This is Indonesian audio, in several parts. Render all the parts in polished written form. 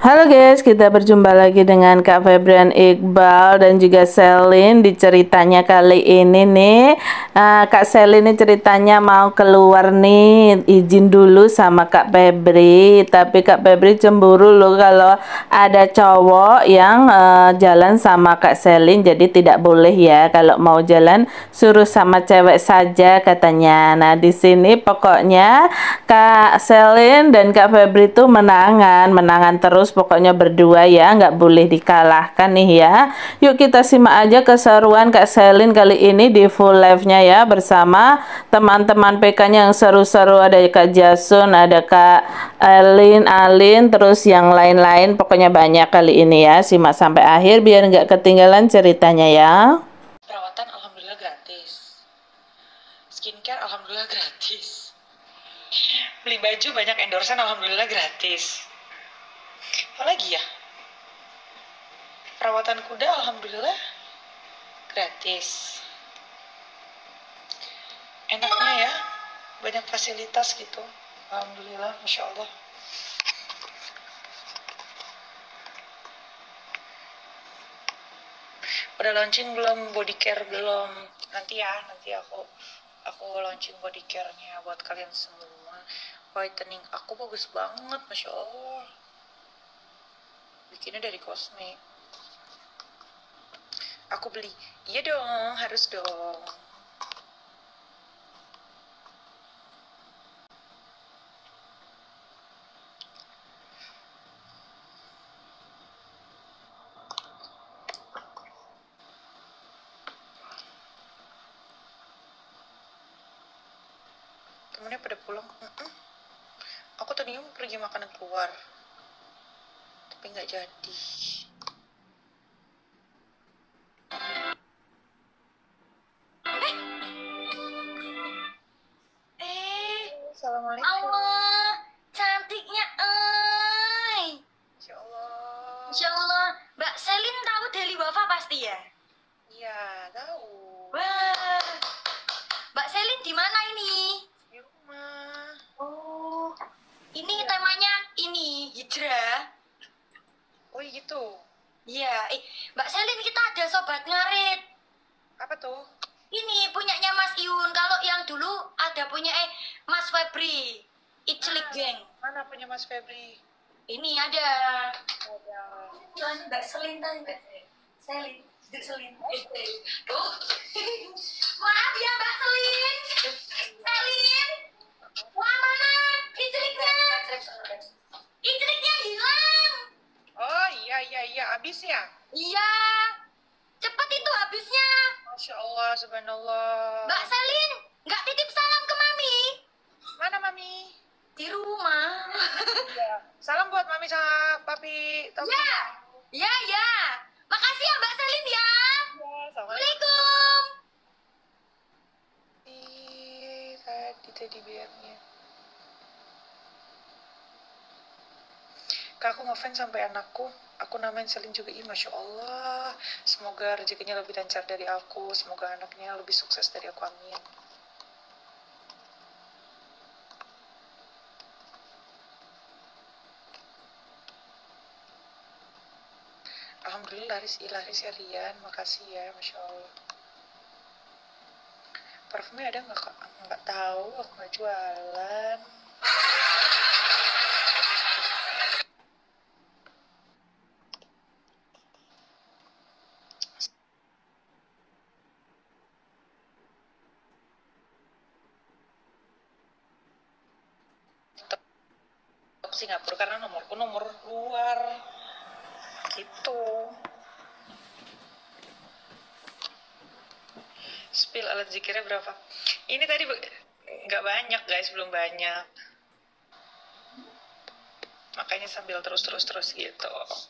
Halo guys, kita berjumpa lagi dengan Kak Febrian Iqbal dan juga Selin di ceritanya kali ini nih. Kak Selin ini ceritanya mau keluar nih, izin dulu sama Kak Febri. Tapi Kak Febri cemburu loh kalau ada cowok yang jalan sama Kak Selin, jadi tidak boleh ya kalau mau jalan suruh sama cewek saja katanya. Nah di sini pokoknya Kak Selin dan Kak Febri tuh menangan terus pokoknya berdua ya, nggak boleh dikalahkan nih ya. Yuk kita simak aja keseruan Kak Selin kali ini di full live-nya ya, bersama teman-teman PK-nya yang seru-seru. Ada Kak Jason, ada Kak Alin, terus yang lain-lain, pokoknya banyak kali ini ya. Simak sampai akhir biar nggak ketinggalan ceritanya ya. Perawatan alhamdulillah gratis. Skincare alhamdulillah gratis. Beli baju banyak endorsean alhamdulillah gratis. Apa lagi ya? Perawatan kuda alhamdulillah gratis. Enaknya ya, banyak fasilitas gitu. Alhamdulillah, Masya Allah. Udah launching belum? Body care belum? Nanti ya, nanti aku launching body care-nya buat kalian semua. Whitening aku bagus banget, Masya Allah. Bikinnya dari Cosme. Aku beli. Iya dong, harus dong. Temennya pada pulang. Aku tadinya mau pergi makan keluar, tapi nggak jadi. Assalamualaikum. Allah, cantiknya, Insya Allah. Insya Allah. Mbak Selin tahu Deli Wafa pasti ya? Iya, tahu. Wah, Mbak Selin di mana ini? Di rumah. Oh, ini Iya. temanya ini Hijrah. Oh gitu. Iya, Mbak Selin kita ada sobat ngarit. Apa tuh? Ini punyanya Mas Iun. Kalau yang dulu ada punya Mas Febri. Iclik geng. Mana punya Mas Febri? Ini ada. Ada. Jangan Mbak Selin tadi Mbak Selin. Selin. Tuh. Maaf ya Mbak Selin. Selin. Wah mana? Icliknya. Icliknya hilang. Oh iya, habis ya? Iya. Cepet itu habisnya. Masya Allah, subhanallah. Mbak Selin, nggak titip salam ke Mami? Mana Mami? Di rumah. Iya. Salam buat Mami sama Papi. Ya. Ya, ya. Makasih ya Mbak Selin ya. Ya, Assalamualaikum. Tadi teddy bearnya. Kak, aku ngefans sampai anakku. Aku namain Selin juga. Ih, Masya Allah. Semoga rezekinya lebih lancar dari aku. Semoga anaknya lebih sukses dari aku. Amin. Alhamdulillah laris ya Rian. Makasih ya, Masya Allah. Parfumnya ada nggak Kak? Nggak tahu, aku nggak jualan. Singapura karena nomorku nomor luar gitu. Spill alat zikirnya berapa? Ini tadi nggak banyak guys, belum banyak, makanya sambil terus gitu.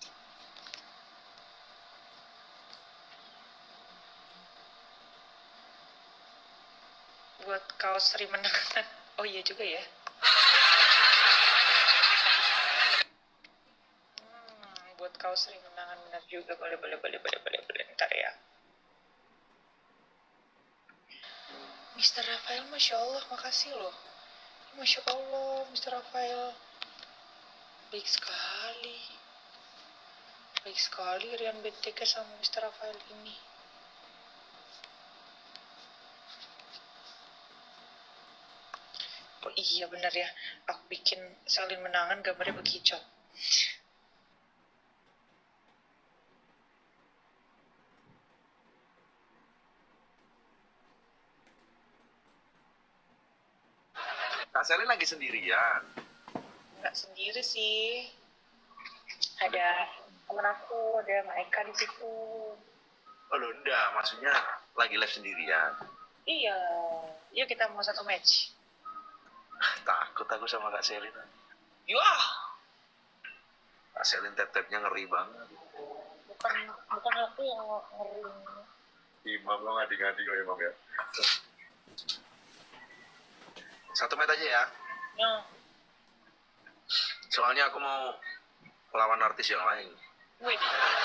Buat kaos Sri menangan. Oh iya juga ya. Buat kaos Sri menangan benar juga. Boleh. Ntar ya. Mr. Rafael, Masya Allah, makasih loh. Masya Allah, Mr. Rafael. Baik sekali. Baik sekali Rian BTK sama Mr. Rafael ini. Oh iya bener ya, aku bikin salin menangan gambarnya bekicot. Kak Selin lagi sendirian. Nggak sendiri sih, ada temen aku, ada Mbak Eka di situ. Oh lo enggak, maksudnya lagi live sendirian. Iya, yuk kita mau satu match. Takut aku sama Kak Selin. Yah, Kak Selin tap-tapnya ngeri banget. bukan aku yang ngeri. Imam lo ngadi-ngadi kok Imam ya. Satu match aja ya. Ya, Soalnya aku mau lawan artis yang lain. wait.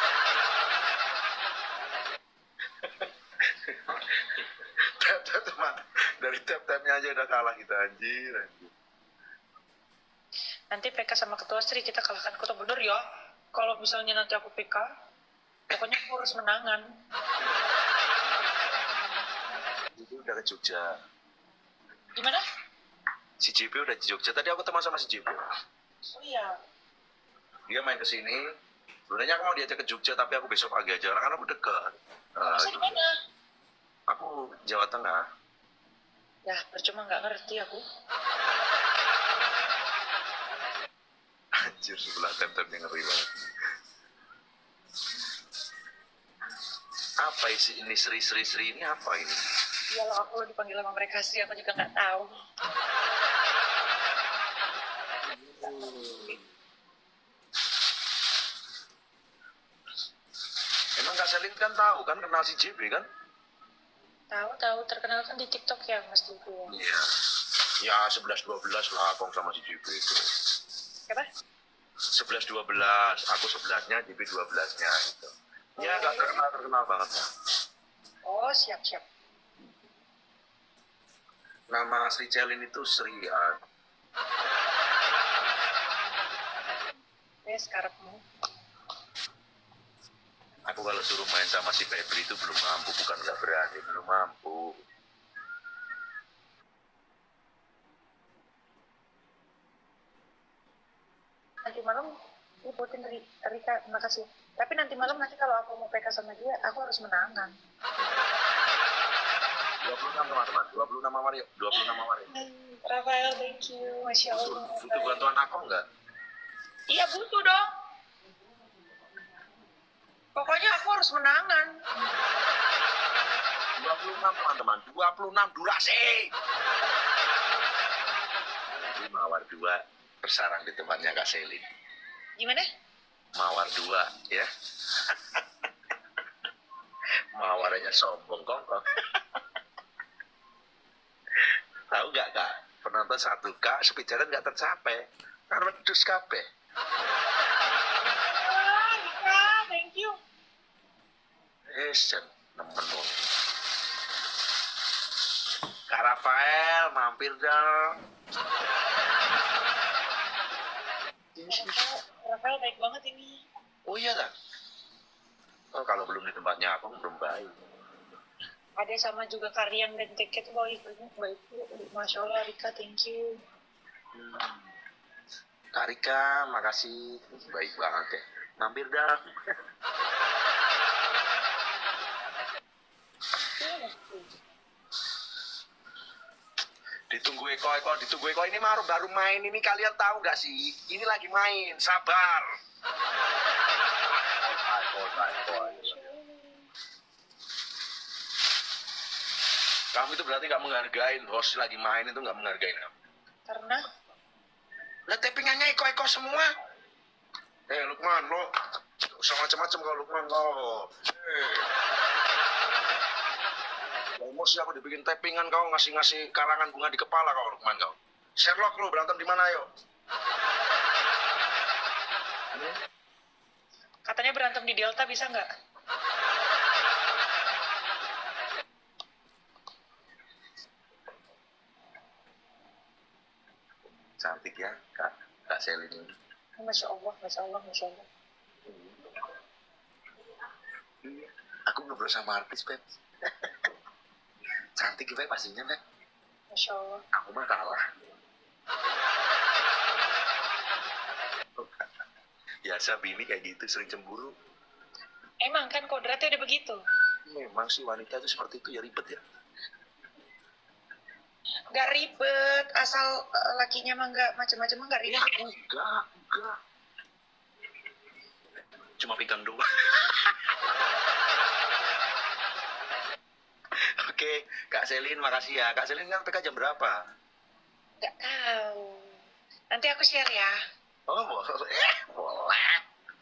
Tap-tap teman. Dari tap-tapnya aja udah kalah kita anjir. Nanti PK sama ketua Sri kita kalahkan kota bener ya. Kalau misalnya nanti aku PK, pokoknya aku harus menangan. Itu udah ke Jogja. Gimana? Si JP udah di Jogja. Tadi aku teman sama si JP. Oh iya. Dia main ke sini. Sebenarnya aku mau diajak ke Jogja, tapi aku besok pagi aja karena aku dekat. Masa di mana? Aku Jawa Tengah. Ya, percuma nggak ngerti aku. Anjir, sebelah tap-tapnya ngeri banget. Apa isi ini Sri ini apa ini? Ya lo aku dipanggil sama mereka sih, aku juga nggak tahu. Emang Kak Selin kan tahu kan kenal si JB kan? Tahu terkenal kan di TikTok ya Mas Duku. Iya. Ya 11-12 lah Kong sama si JB itu. Siapa? 11-12, aku 11-nya, JB 12-nya gitu. Ya nggak terkenal banget lah. Oh siap. Nama Sri Celin itu Sri ya. Sekarangmu. Aku kalau suruh main sama si Febri itu belum mampu, bukan nggak berani, belum mampu. Nanti malam ibutin Rika, terima kasih. Tapi nanti malam kalau aku mau PK sama dia, aku harus menangan. 26 teman-teman, 26 Mario, 26 Mario. Rafael, thank you. Masya Allah. Butuh bantuan aku nggak? Iya butuh dong. Pokoknya aku harus menangan. 26 teman-teman, 26 durasi. Ini Mawar 2 bersarang di tempatnya Kak Selin. Gimana? Mawar 2 ya. Mawarnya sombong kok. Tahu nggak Kak? Penonton 1K sepijaran nggak tercapai. Karena dus kabeh. Rika, thank you. Esen, nemen wong. Kak Rafael, mampir dong. Rafael baik banget ini. Oh iya kan? Oh, kalau belum di tempatnya aku belum baik. Ada sama juga Karyang dan Tiket baik. Masya Allah Rika, thank you. Kak Rika, makasih. Baik banget ya. Mampir dong. Ditunggu Eko ini baru main ini, kalian tahu nggak sih? Ini lagi main, sabar. Kamu itu berarti nggak menghargain host lagi main, itu nggak menghargain kamu. Karena Lah tappingannya Eko semua. Lukman, lo usah macam-macam kau Lukman kau. Emosi aku dibikin tappingan kau ngasih karangan bunga di kepala kau Lukman kau. Sherlock lo berantem di mana yuk? katanya berantem di Delta bisa nggak? Cantik ya Kak Selin ini. Masya Allah, Masya Allah, Masya Allah. Iya. Aku ngobrol sama artis, Pep. Cantik, Pep, pastinya, Pep. Masya Allah. Aku mah kalah. Biasa bini kayak gitu, sering cemburu. Emang kan kodratnya udah begitu. Memang sih wanita itu seperti itu, ya ribet ya. Gak ribet, asal lakinya mah gak macam-macam mah gak Ya, ribet. enggak. Cuma pegang doang. Oke, Kak Selin, makasih ya. Kak Selin kan PK jam berapa? Gak tahu. Nanti aku share ya. Oh, boleh.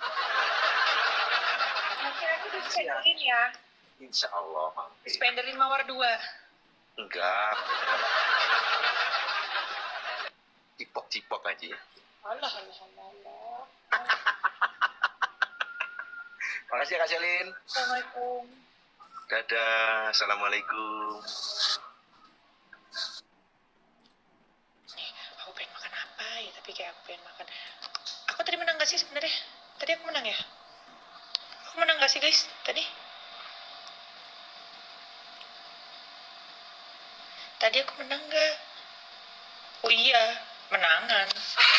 Nanti aku dispenderin ya. Insya Allah, mampir. Dispenderin Mawar 2. Enggak. Cipok-cipok aja ya. Allah. Makasih ya Kak Selin. Assalamualaikum. Dadah, assalamualaikum. Aku pengen makan apa ya, tapi kayak aku pengen makan. Aku tadi menang gak sih sebenarnya? Tadi aku menang ya? Aku menang gak sih guys tadi? Tadi aku menang gak? Oh iya, menangan.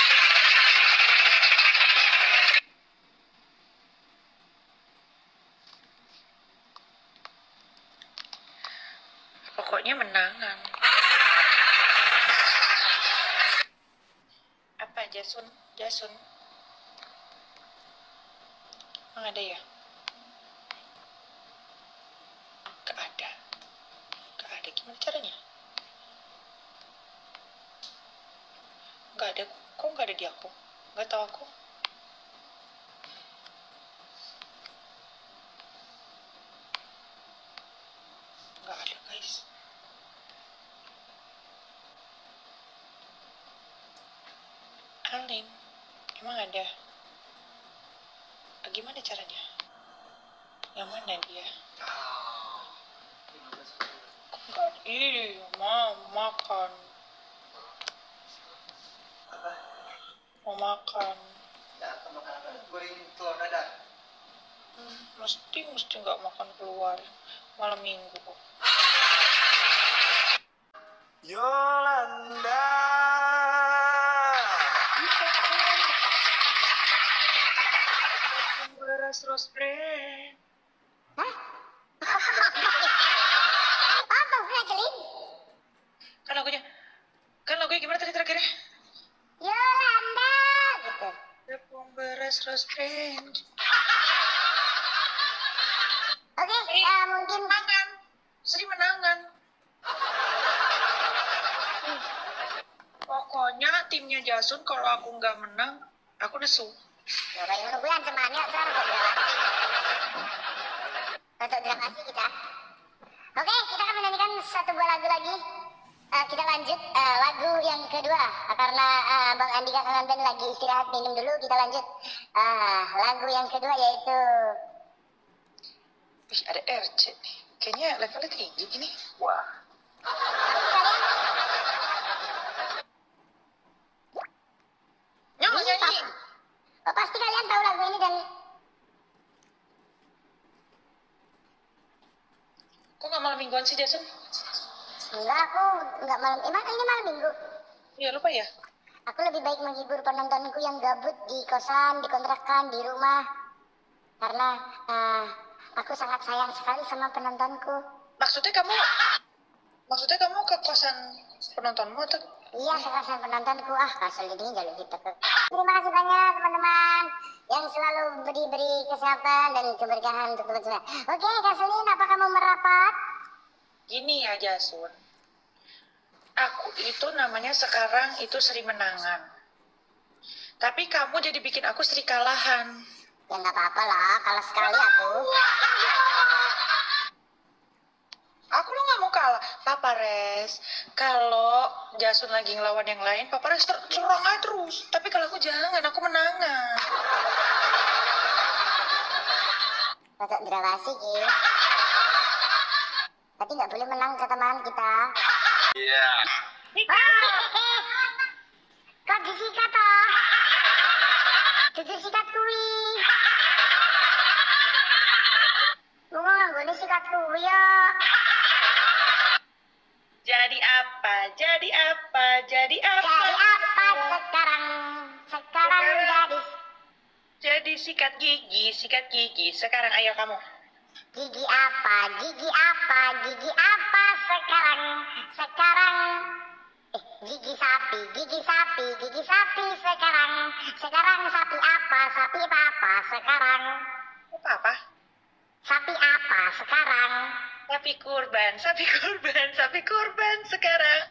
Pokoknya menangan. Apa Jasun? Emang ada ya? Gak ada. Gimana caranya? Gak ada. Kok gak ada di aku? Gak tahu aku. Gak ada guys. Alin, emang ada? Gimana caranya? Yang mana dia? Enggak, makan. Mau makan. Goreng telur dadar. Mesti nggak makan keluar malam minggu kok. Yolanda. Beras rose brand. Apa gue Celin? Kan lagunya gimana tadi terakhirnya? Yolanda gitu. Tepung beras rose brand. Oke, mungkin Menangan. Sri menangan. Pokoknya timnya Jasun kalau aku nggak menang, aku nesu. ya baik menungguan semuanya sekarang untuk dramasi kita. Oke, kita akan menyanyikan satu buah lagu lagi. Kita lanjut lagu yang kedua karena Bang Andika Kangen Band lagi istirahat minum dulu. Kita lanjut lagu yang kedua yaitu Ih, ada RC nih. Kayaknya levelnya tinggi gini. Wah, Nyanyi. Oh, pasti kalian tahu lagu ini dan Kok nggak malam mingguan sih Jason? enggak, aku enggak malam. Emang ini malam minggu. Iya lupa ya. Aku lebih baik menghibur penontonku yang gabut di kosan, di kontrakan, di rumah. Karena aku sangat sayang sekali sama penontonku. Maksudnya kamu ke kosan penontonmu atau? Iya, ke kosan penontonku. Kasel ini jalur ditekuk. Terima kasih banyak teman-teman yang selalu beri kesehatan dan keberkahan untuk teman-teman. Oke, Kaselin, apa kamu merapat? Gini ya Jasun. Aku itu namanya sekarang itu Sri menangan. Tapi kamu jadi bikin aku Sri kalahan. Ya nggak apa-apa lah, kalah sekali aku. Aku lo nggak mau kalah. Papa Res, kalau Jasun lagi ngelawan yang lain, Papa Res serang aja terus. Tapi kalau aku jangan, aku menangan. Untuk dramasi, Ki. Tapi nggak boleh menang ke teman kita. iya. Kok disikat toh? Dudu sikat kuwi. maksudku yo. Jadi apa? Jadi apa? Jadi apa? Jadi apa sekarang? Sekarang Jadi sikat gigi, sikat gigi. Sekarang ayo kamu. gigi apa? Gigi apa? Gigi apa sekarang? Sekarang gigi sapi, gigi sapi, gigi sapi sekarang. Sekarang sapi apa? Sapi apa sekarang? Apa? Sapi apa sekarang? Sapi kurban, sapi kurban, sapi kurban sekarang.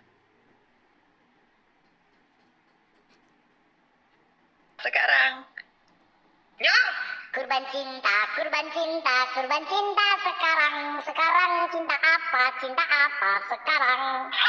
Sekarang. Ya. Kurban cinta, kurban cinta, kurban cinta sekarang. Sekarang cinta apa? Cinta apa sekarang?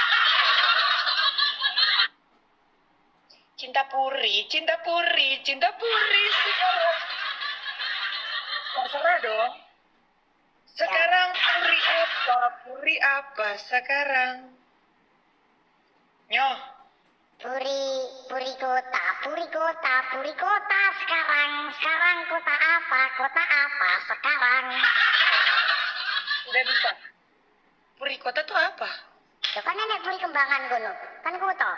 Cinta puri, cinta puri, cinta puri sekarang. Terserah dong. Sekarang puri apa? Puri apa sekarang? Nyoh. Puri kota, puri kota, puri kota sekarang. Sekarang kota apa? Kota apa sekarang? Udah bisa. Puri kota tuh apa? Ya kan nenek puri kembangan gono, kan kota.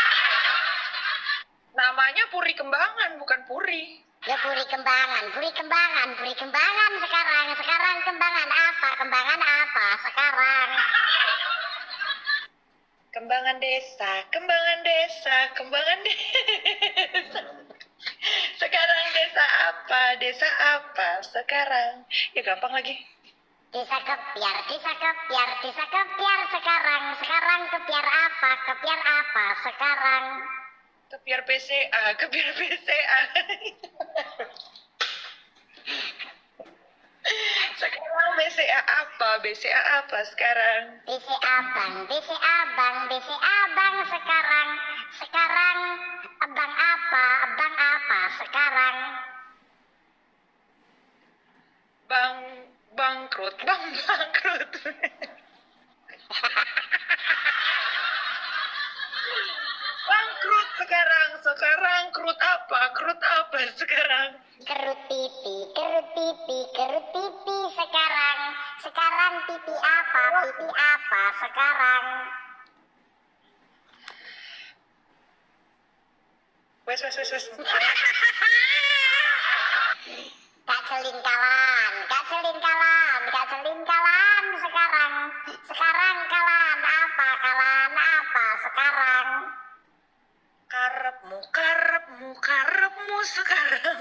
Namanya puri kembangan, bukan puri. Ya puri kembangan, puri kembangan, puri kembangan sekarang. Sekarang kembangan apa? Kembangan apa sekarang? Kembangan desa, kembangan desa, kembangan desa. Sekarang desa apa? Desa apa sekarang? Ya gampang lagi. Desa kepiar, desa kepiar, desa kepiar sekarang. Sekarang kepiar apa? Kepiar apa sekarang? Kepiar PCA, kepiar PCA. Sekarang BCA apa? BCA apa sekarang? BC abang, BC abang, BC abang sekarang. Sekarang abang apa? Abang apa sekarang? Bangkrut, bangkrut. Bangkrut sekarang, sekarang krut apa? Krut apa sekarang? Kerut pipi, kerut pipi, kerut pipi sekarang. Sekarang pipi apa? Pipi apa sekarang? Wes. Kak selingkalan, kak selingkalan, kak selingkalan sekarang. Sekarang kalan apa? Kalan apa sekarang? Karepmu sekarang.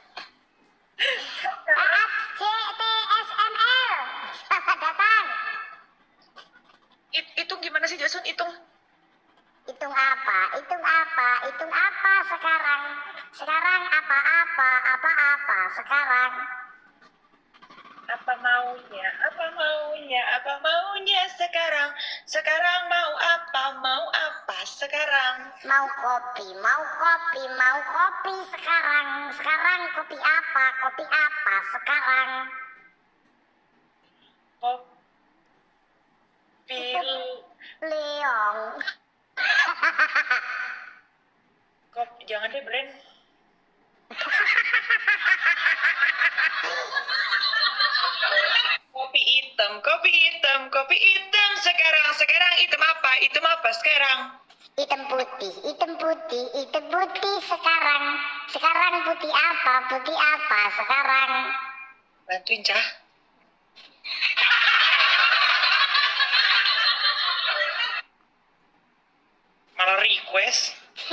Taat CTSML, selamat datang. Hitung gimana sih Jason? Hitung. Hitung apa? Hitung apa? Hitung apa sekarang? Sekarang apa-apa? Apa-apa sekarang? Apa maunya? Apa maunya? Apa maunya sekarang? Sekarang mau apa? Mau apa sekarang? Mau kopi, mau kopi, mau kopi sekarang. Sekarang kopi apa? Kopi apa sekarang? Pil. Leong. Jangan deh brand. Kopi hitam sekarang hitam apa? Hitam apa sekarang? Hitam putih, hitam putih, hitam putih sekarang. Sekarang putih apa? Putih apa sekarang? Bantuin Cah. Malah request.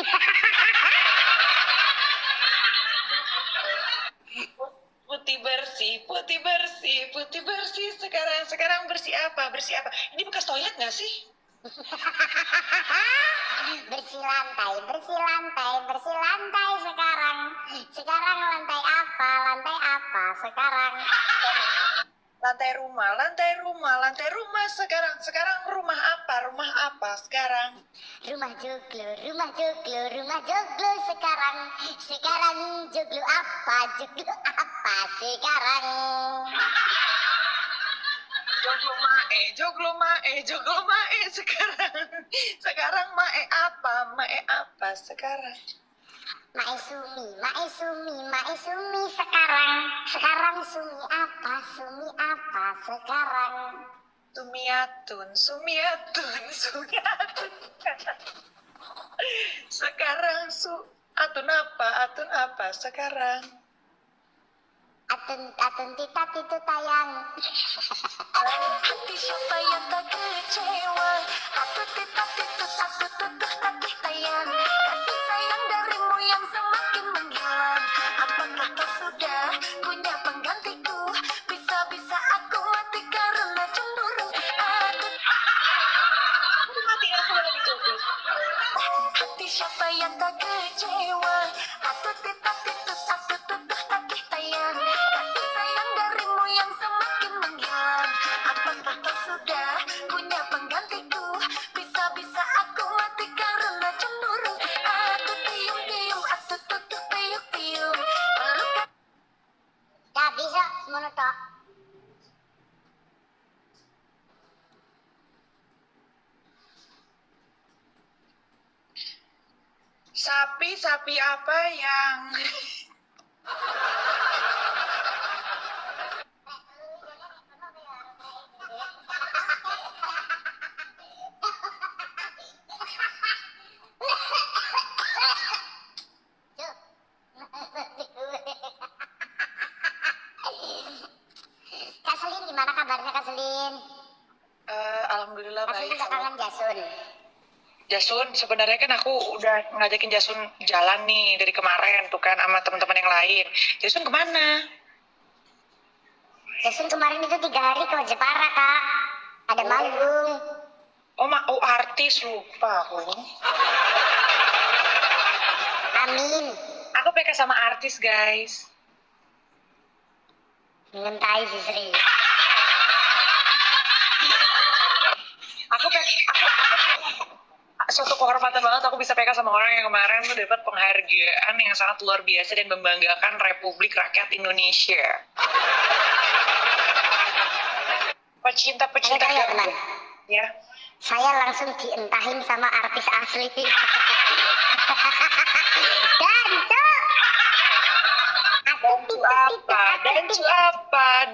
Putih bersih sekarang bersih apa? Ini bekas toilet nggak sih? Bersih lantai, bersih lantai, bersih lantai sekarang. Sekarang lantai apa sekarang? Lantai rumah sekarang rumah apa sekarang? Rumah joglo sekarang. Sekarang joglo apa sekarang? Joglo mae sekarang mae apa sekarang? Mae sumi sekarang. Sekarang Sumi apa? Sumi apa sekarang? Sumiatun, Sumiatun, Sumiatun. Sekarang Atun apa sekarang? Atun titat itu tayang. Hati siapa yang tak kecewa? Atun titat itu satu tutup tatih tayang. Kasih sayang darimu yang semakin menghilang. Apakah kau sudah punya penggantiku? Bisa-bisa aku mati karena cemburu. Mati aku lagi joget. Hati siapa yang tak kecewa? Atun titat itu satu tutup tatih tayang. Kasih sayang darimu yang semakin menghilang. Apakah kau sudah punya penggantiku? Bisa-bisa aku mati karena cemburu. Aku tium-tium, aku tutup tiup-tiup. Ya bisa semono tok. Sapi apa yang Kak Selin gimana kabarnya Kak Selin? Alhamdulillah Kak Selin baik. gak kangen Jasun? Jasun, sebenarnya kan aku udah ngajakin Jasun jalan nih dari kemarin tuh kan sama teman-teman yang lain. Jasun kemana? Jasun kemarin itu 3 hari ke Jepara Kak. Ada manggung. Oh artis lupa aku. Amin. Aku PK sama artis guys. Ngentai si Sri. Aku suatu kehormatan banget aku bisa PK sama orang yang kemarin tuh dapat penghargaan yang sangat luar biasa dan membanggakan Republik Rakyat Indonesia. Pecinta-pecinta Saya teman. ya. Saya langsung dientahin sama artis asli. Dancu apa?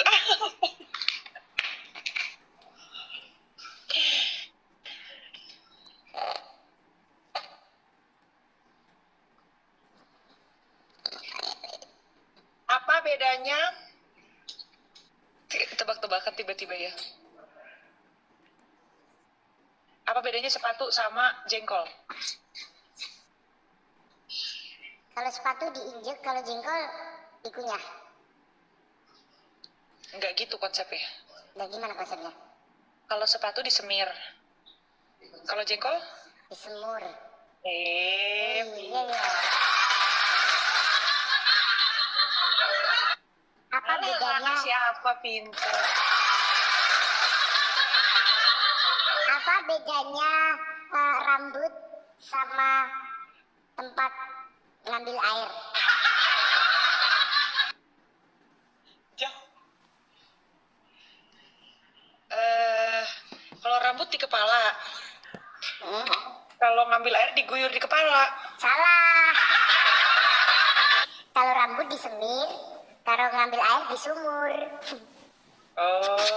Apa bedanya? Tebak-tebakan tiba-tiba ya. Apa bedanya sepatu sama jengkol? Kalau sepatu diinjek, kalau jengkol dikunyah. Enggak gitu konsepnya. Nah gimana konsepnya? Kalau sepatu disemir. Kalau jengkol? Disemur. Iya. Iya. Apa bedanya? Siapa pintar? Apa bedanya rambut sama tempat ngambil air? Kalau rambut di kepala. Kalau ngambil air diguyur di kepala. Salah. Kalau rambut disemir, kalau ngambil air di sumur. Oh.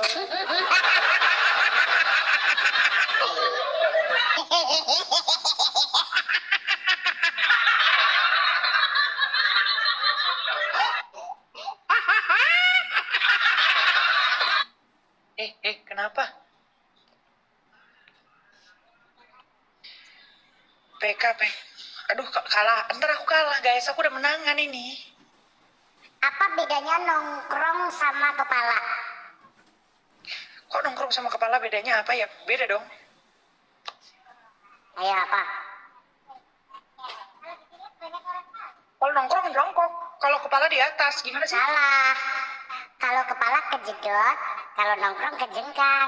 Kenapa? PK. Aduh, kalah. Ntar aku kalah, guys. Aku udah menangan ini. Apa bedanya nongkrong sama kepala? Kok nongkrong sama kepala bedanya apa ya? Beda dong. Ayo apa? Kalau nongkrong jongkok, kalau kepala di atas, gimana sih? Salah. Kalau kepala kejedot, kalau nongkrong kejengkang.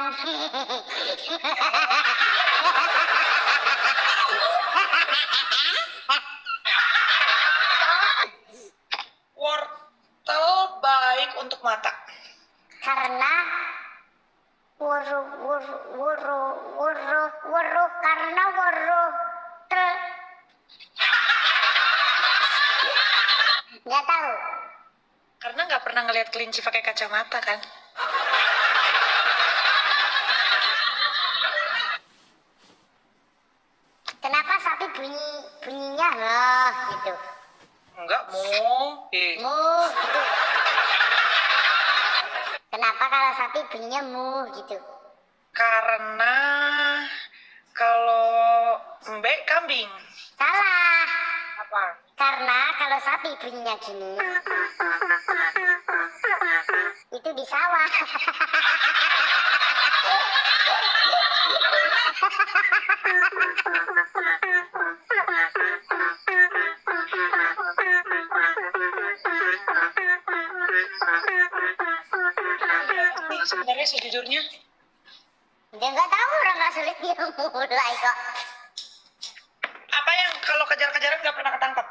Wortel baik untuk mata. Karena karena nggak tahu. Karena nggak pernah pernah ngelihat kelinci pakai kacamata kan? Kenapa sapi bunyinya loh gitu? Enggak, Mu. Mu gitu. Kenapa kalau sapi bunyinya mu gitu? Karena kalau mbek kambing. Salah. Apa? Karena kalau sapi bunyinya gini, itu di sawah. Sebenarnya sejujurnya Dia nggak tahu, orang nggak sulit dia mulai kok. apa yang kalau kejar-kejaran nggak pernah ketangkap?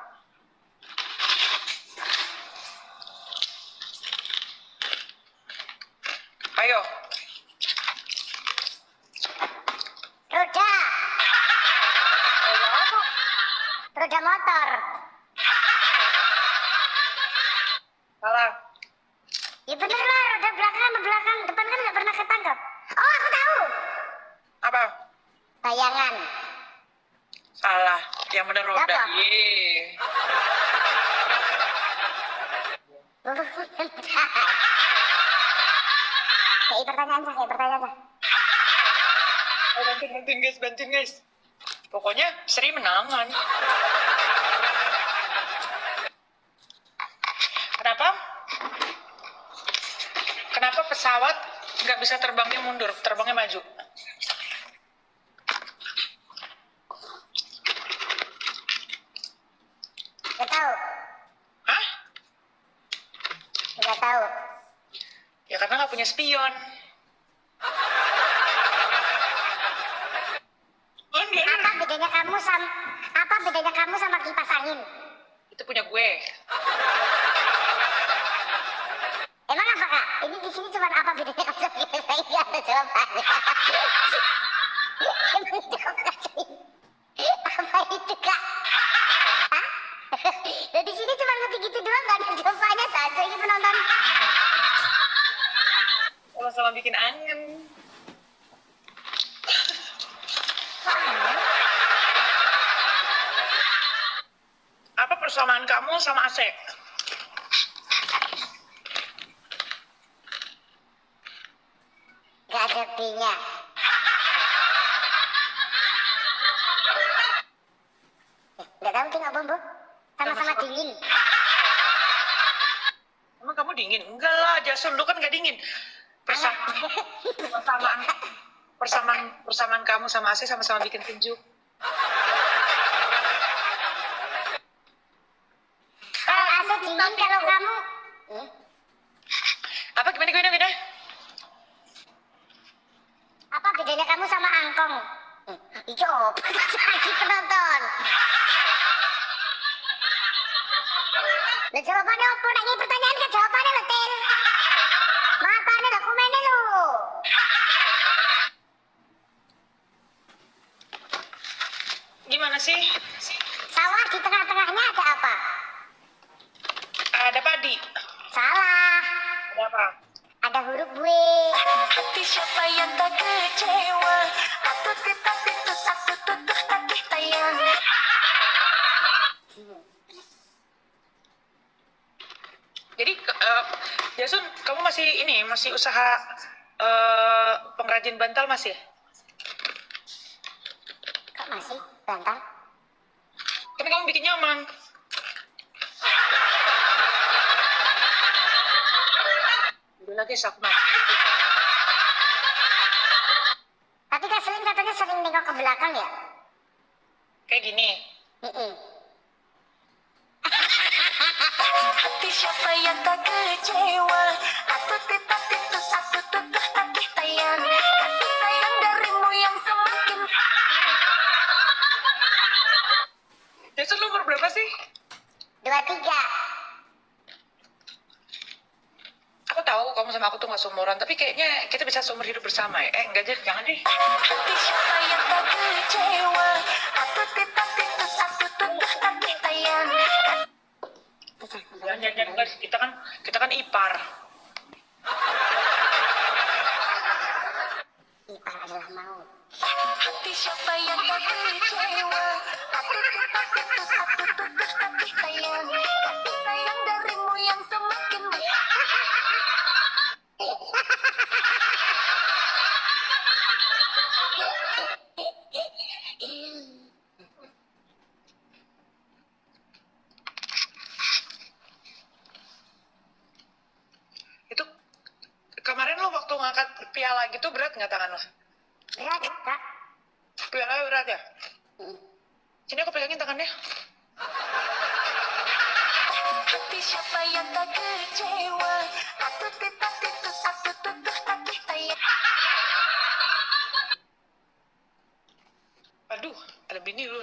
Ayo. Roda. Roda motor. Salah. Ya bener lah, roda belakang sama belakang depan kan nggak pernah ketangkap. Oh, aku tahu. Apa? Bayangan. Salah. Yang bener roda. Apa? Yeay. Kayak pertanyaan sah. Oh, bantuin guys. Pokoknya Sri menangan. Kenapa? Kenapa pesawat nggak bisa terbangnya mundur, terbangnya maju? Nggak tahu. Hah? Nggak tahu. Ya karena nggak punya spion. Apa bedanya kamu sama kipas angin? Itu punya gue. Emang apa kak? Ini di sini cuma apa bedanya kamu sama kipas angin? Gak ada jawabannya. Emang itu kamu ngajarin? Apa itu kak? Hah? Dan di sini cuma ngerti gitu doang, gak ada jawabannya. Saja ini penonton. Sama-sama bikin angin. Apa persamaan kamu sama Asek? Gak ada B-nya. Gak tahu tuh apa, Bu? Sama-sama dingin. Emang kamu dingin? Enggak lah, Jason, lu kan gak dingin. Persamaan kamu sama Asek sama-sama bikin sejuk. Kalau Asik dingin, kalau kamu... Apa gimana? Apa bedanya kamu sama angkong? Itu lagi penonton. Lah jawabannya apa? Nanya pertanyaan ke jawabannya lo, Tel. Matanya udah komennya lo. Gimana sih? Sawah di tengah-tengahnya ada apa? Ada padi. Salah. Ada apa? Ada huruf W. Hati siapa yang tak kecewa? Atau tetap itu satu tutup kaki tayang. Jadi, Jason, kamu masih usaha pengrajin bantal masih? Kok masih? Bantal? Kan kamu bikin nyaman. Udah lagi aku mati. Tapi Kak Selin katanya sering nengok ke belakang ya? Kayak gini. Hati siapa yang tak kecewa? Atau tetap itu satu tutup kaki tayang. Kasih sayang darimu yang semakin. Jason, lu umur berapa sih? 23. Aku tahu kamu sama aku tuh gak seumuran, tapi kayaknya kita bisa seumur hidup bersama ya. Enggak, jangan deh. Hati siapa yang tak kecewa? Atau tetap itu satu tutup kaki tayang. Jangan guys, kita kan ipar. Ipar adalah maut. Hati siapa yang tak kecewa? Aku tetap itu satu tutup kasih sayang. Kasih sayang darimu yang semakin Itu kemarin lo waktu ngangkat piala gitu berat nggak tangan lo? Berat, Kak. Piala berat ya? Sini aku pegangin tangannya. hati siapa yang tak kecewa? Aku tetap itu satu tutup kasih sayang. Aduh, ada bini lu.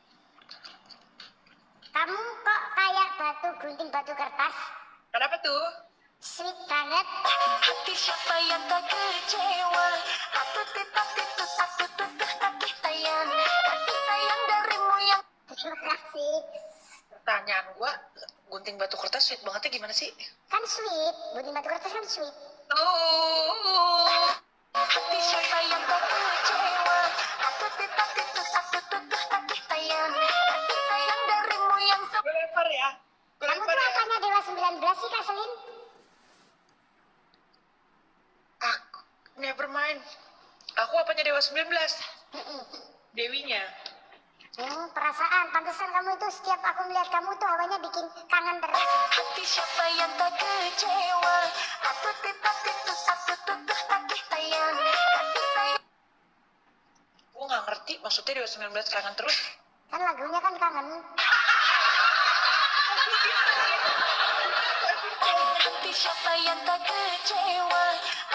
Kamu kok kayak batu gunting batu kertas? Kenapa tuh? Sweet banget. Hati siapa yang tak kecewa? Aku tetap itu satu tutup kasih sayang. Kasih sayang darimu yang Terima kasih. Pertanyaan gua, gunting batu kertas sweet bangetnya gimana sih? Kan sweet, gunting batu kertas kan sweet. Oh, hati siapa yang tak kecewa? Aku tetap itu satu tutup kasih sayang. Kasih sayang darimu yang gue lempar ya. Gue Kamu lempar tuh ya. apanya Dewa 19 sih, Kak Selin? Aku, never mind. Aku apanya Dewa 19? Dewinya. Perasaan, pantesan kamu itu setiap aku melihat kamu tuh hawanya bikin kangen terus. hati siapa yang tak kecewa? Aku tetap itu satu tutup kasih sayang. Kasih sayang Gue nggak ngerti maksudnya Dewa 19 kangen terus. Kan lagunya kan kangen. hati siapa yang tak kecewa?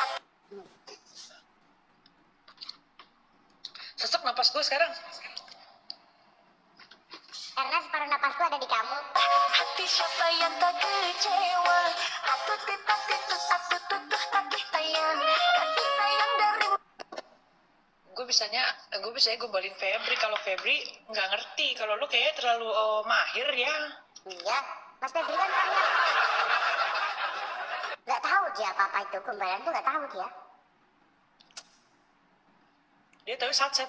Sesek napas gue sekarang. Karena separuh napasku ada di kamu. Hati siapa yang tak kecewa? Aku tetap itu satu tutup kasih sayang. Kasih sayang darimu. Gue bisanya gombalin Febri. Kalau Febri nggak ngerti. Kalau lu kayaknya terlalu mahir ya. Iya, Mas Febri kan orangnya nggak tahu dia apa-apa itu. Gombalan tuh nggak tahu dia. Dia tahu satset.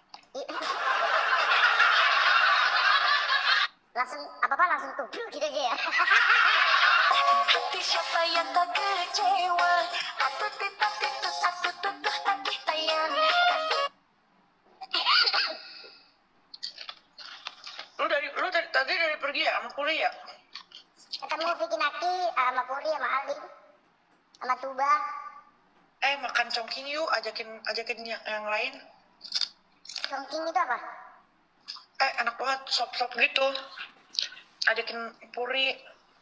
Langsung apa-apa langsung tubruk gitu aja ya. Hati siapa yang tak kecewa? Aku tetap itu satu tutup kasih sayang. Kasih Tadi dari pergi ya sama kuliah. Ketemu Vicky Naki sama Puri sama Ali sama Tuba. Makan congking yuk, ajakin yang lain. Chongqing itu apa? Enak banget, sop gitu. Ajakin Puri.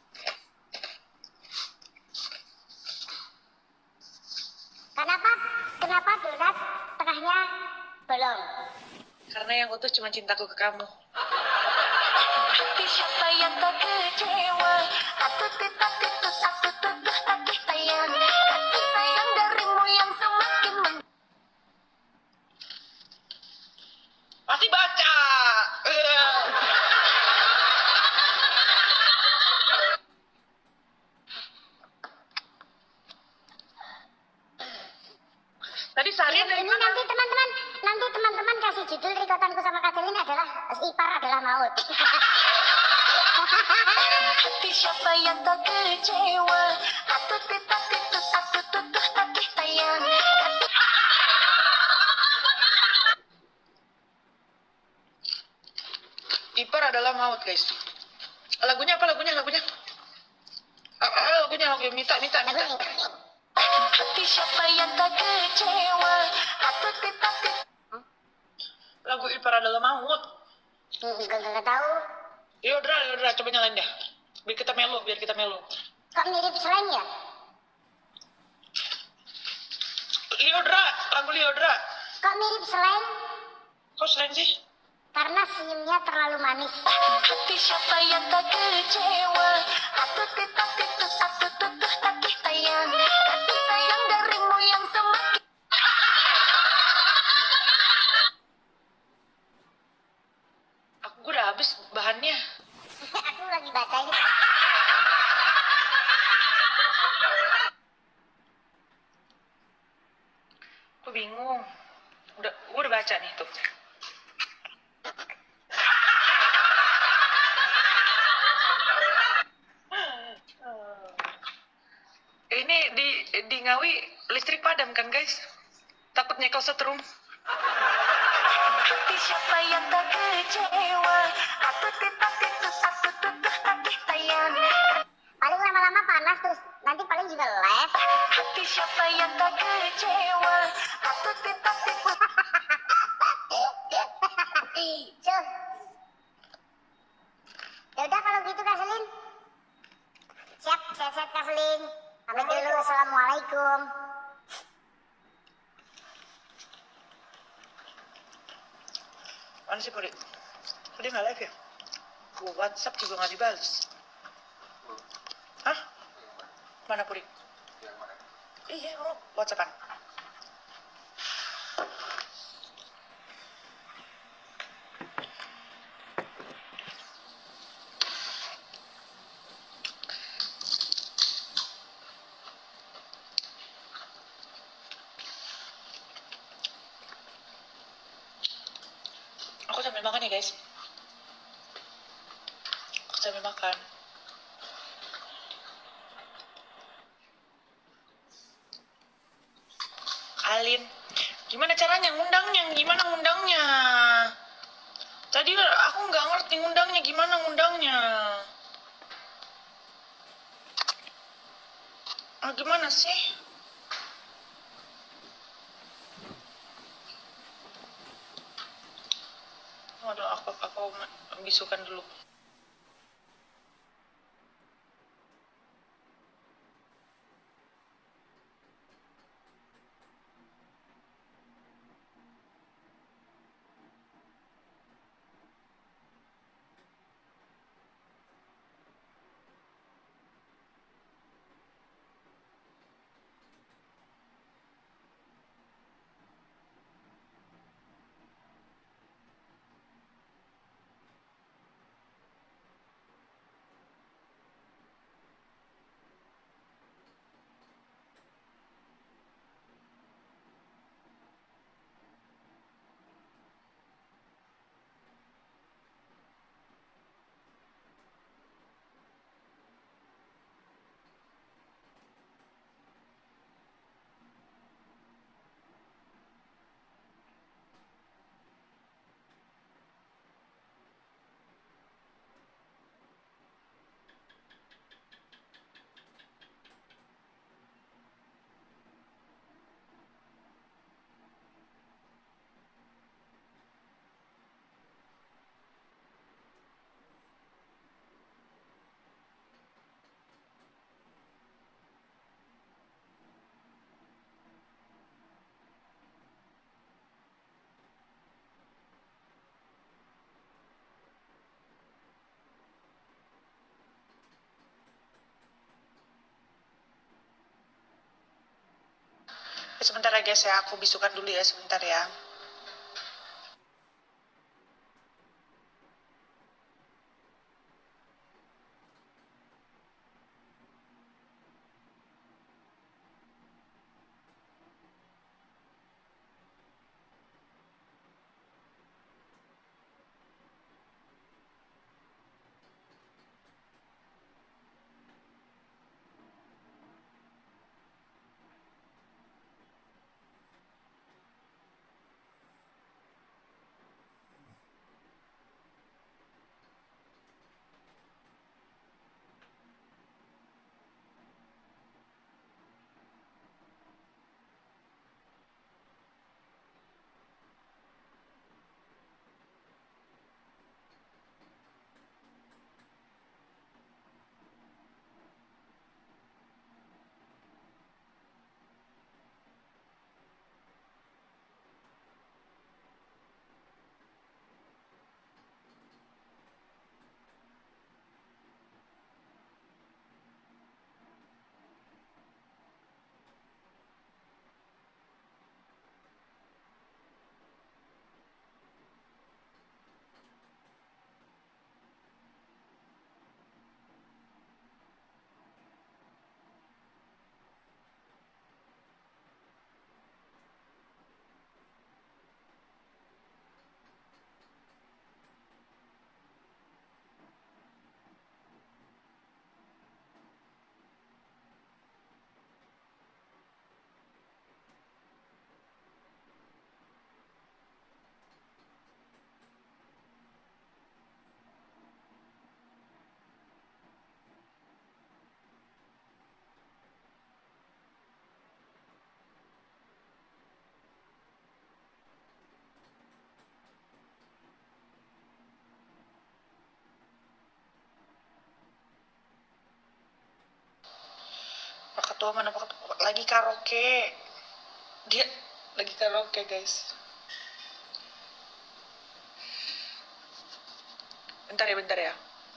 Kenapa donat tengahnya bolong? Karena yang utuh cuma cintaku ke kamu. hati siapa yang tak kecewa? Aku tetap itu satu tutup kasih sayang. Kasih sayang darimu yang semakin Masih baca. Tadi seharian dari Ini mana? nanti teman-teman kasih judul rekotanku sama Kak Selin adalah Ipar adalah maut. hati siapa yang tak kecewa? Aku tetap itu satu tutup kasih sayang. Kasih Ipar adalah maut, guys. Lagunya apa? Lagunya. Lagu minta. hati siapa yang tak kecewa? Aku tetap itu. Lagu Ipar adalah maut. Gak tahu. Yodra, coba nyalain dah. Biar kita melo. Kok mirip selain ya? Lagu Liodra. Kok mirip selain? Kok selain sih? Karena senyumnya terlalu manis. Hati siapa yang tak kecewa? Aku tetap itu satu tutup kasih sayang. Kasih sayang darimu yang semakin Aku udah habis bahannya. Aku lagi baca ini. Gue bingung. Gue udah baca nih tuh. Ini di Ngawi listrik padam kan guys? Takut nyekel setrum. Hati siapa yang tak kecewa? Atut takih tayang. Paling lama-lama panas terus nanti paling juga live. Hati siapa yang tak kecewa? Atut Cuh. Ya udah kalau gitu Kak Selin. Siap, sehat-sehat Kak Selin. Pamit dulu, assalamualaikum. Mana sih Puri? Dia nggak live ya? Gue WhatsApp juga nggak dibalas. Hah? Mana Puri? Iya, lo WhatsAppan. Aku sambil makan ya guys. Aku sambil makan. Alin, gimana caranya ngundangnya? Gimana ngundangnya? Tadi aku nggak ngerti ngundangnya, gimana ngundangnya? Gimana sih? Waduh, aku bisukan dulu. Sebentar ya guys ya, aku bisukan dulu ya sebentar ya. Atau mana lagi karaoke. Dia lagi karaoke, guys. Bentar ya.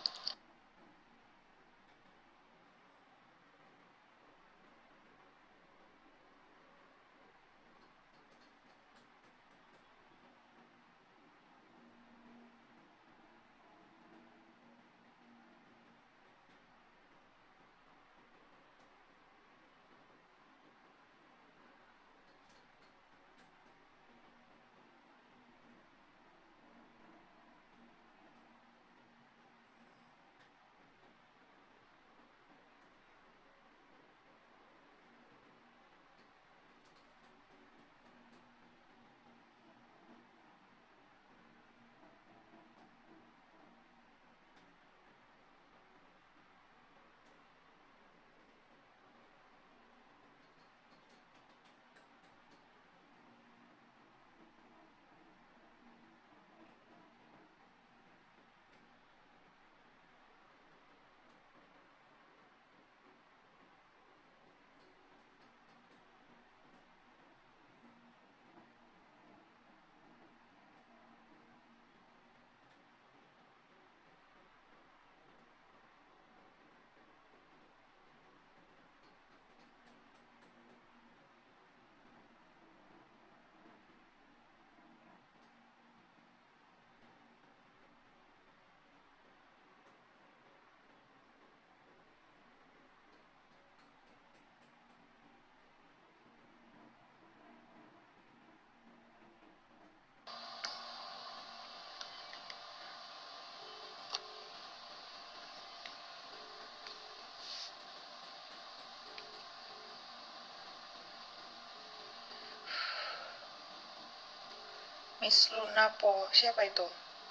Miss Luna Po, siapa itu?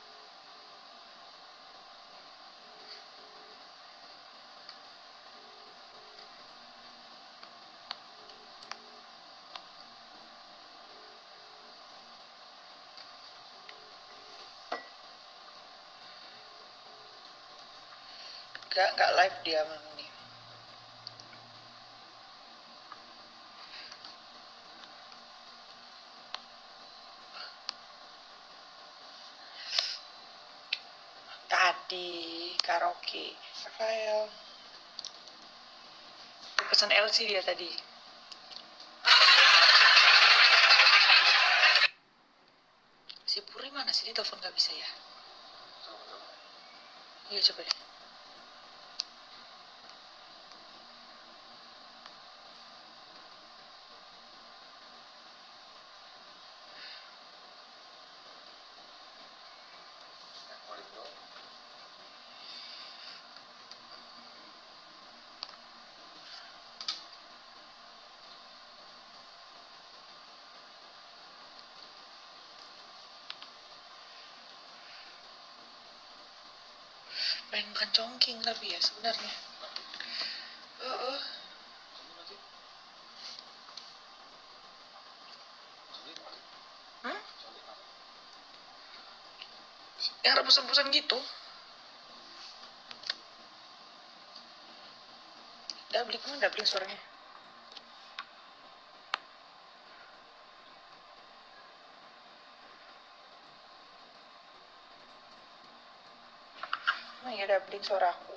Gak live dia malam ini. Tadi karaoke, Rafael. Pesan LC dia tadi. Si Puri mana sih? Dia telepon gak bisa ya? Iya coba deh. Pengen makan congking tapi ya sebenarnya. Hmm? Yang rebusan-rebusan gitu. Dabling suaranya. Oh iya, dabling suara aku.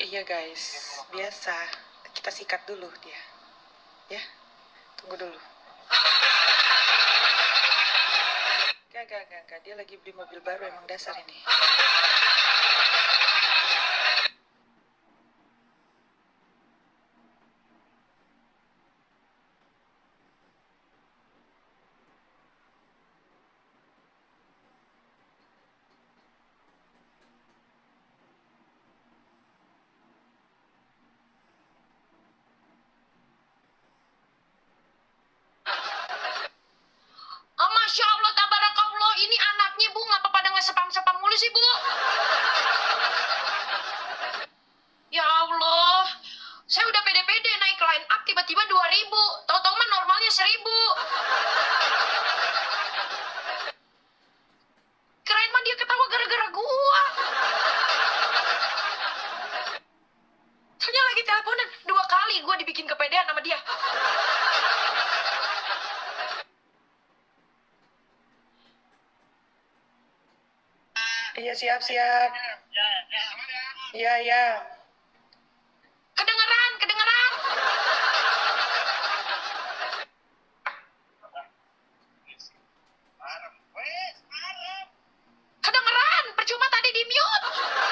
Iya guys, biasa. Kita sikat dulu dia. Ya, tunggu dulu. Gak. Dia lagi beli mobil baru, emang dasar ini. Oh, Masya Allah, tabarakallah. Ini anaknya, Bu. Ngapa pada ngesepam-sepam mulu sih, Bu? Ya Allah. Saya udah pede-pede naik line up, tiba-tiba 2.000. Tahu-tahu mah normalnya 1.000. Kirain mah dia ketawa gara-gara gua. Soalnya lagi teleponan 2 kali gua dibikin kepedean sama dia. Iya, siap. Iya. Kedengeran. Kedengeran, percuma tadi di mute.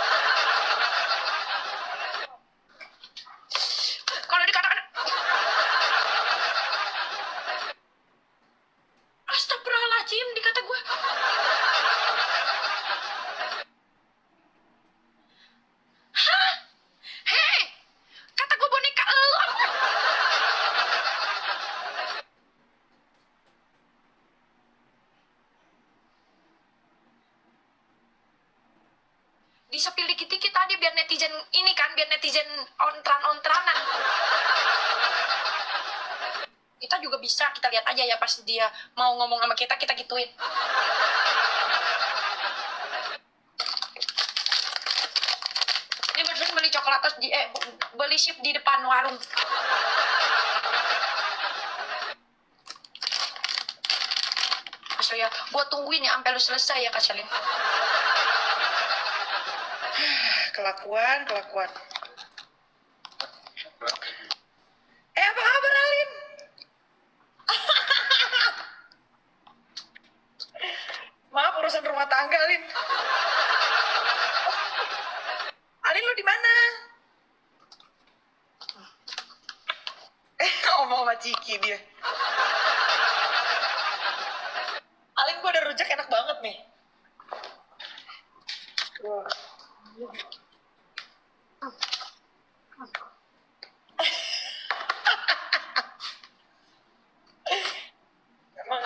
Kalau dikatakan Astagfirullahaladzim, dikata gue. Hah? Hei, kata gue boneka elu. Disepil dikit-dikit tadi biar netizen ini kan, biar netizen ontran-ontranan. Kita juga bisa, kita lihat aja ya pas dia mau ngomong sama kita gituin. Ini barusan beli coklat terus beli sip di depan warung. Asal ya, gua tungguin ya sampai lu selesai ya, Kak Selin. Kelakuan. Apa kabar, Alin? Maaf, urusan rumah tangga, Alin. Alin, lu di mana? Ngomong sama Ciki dia. Alin, gua ada rujak enak banget nih. Wah. Emang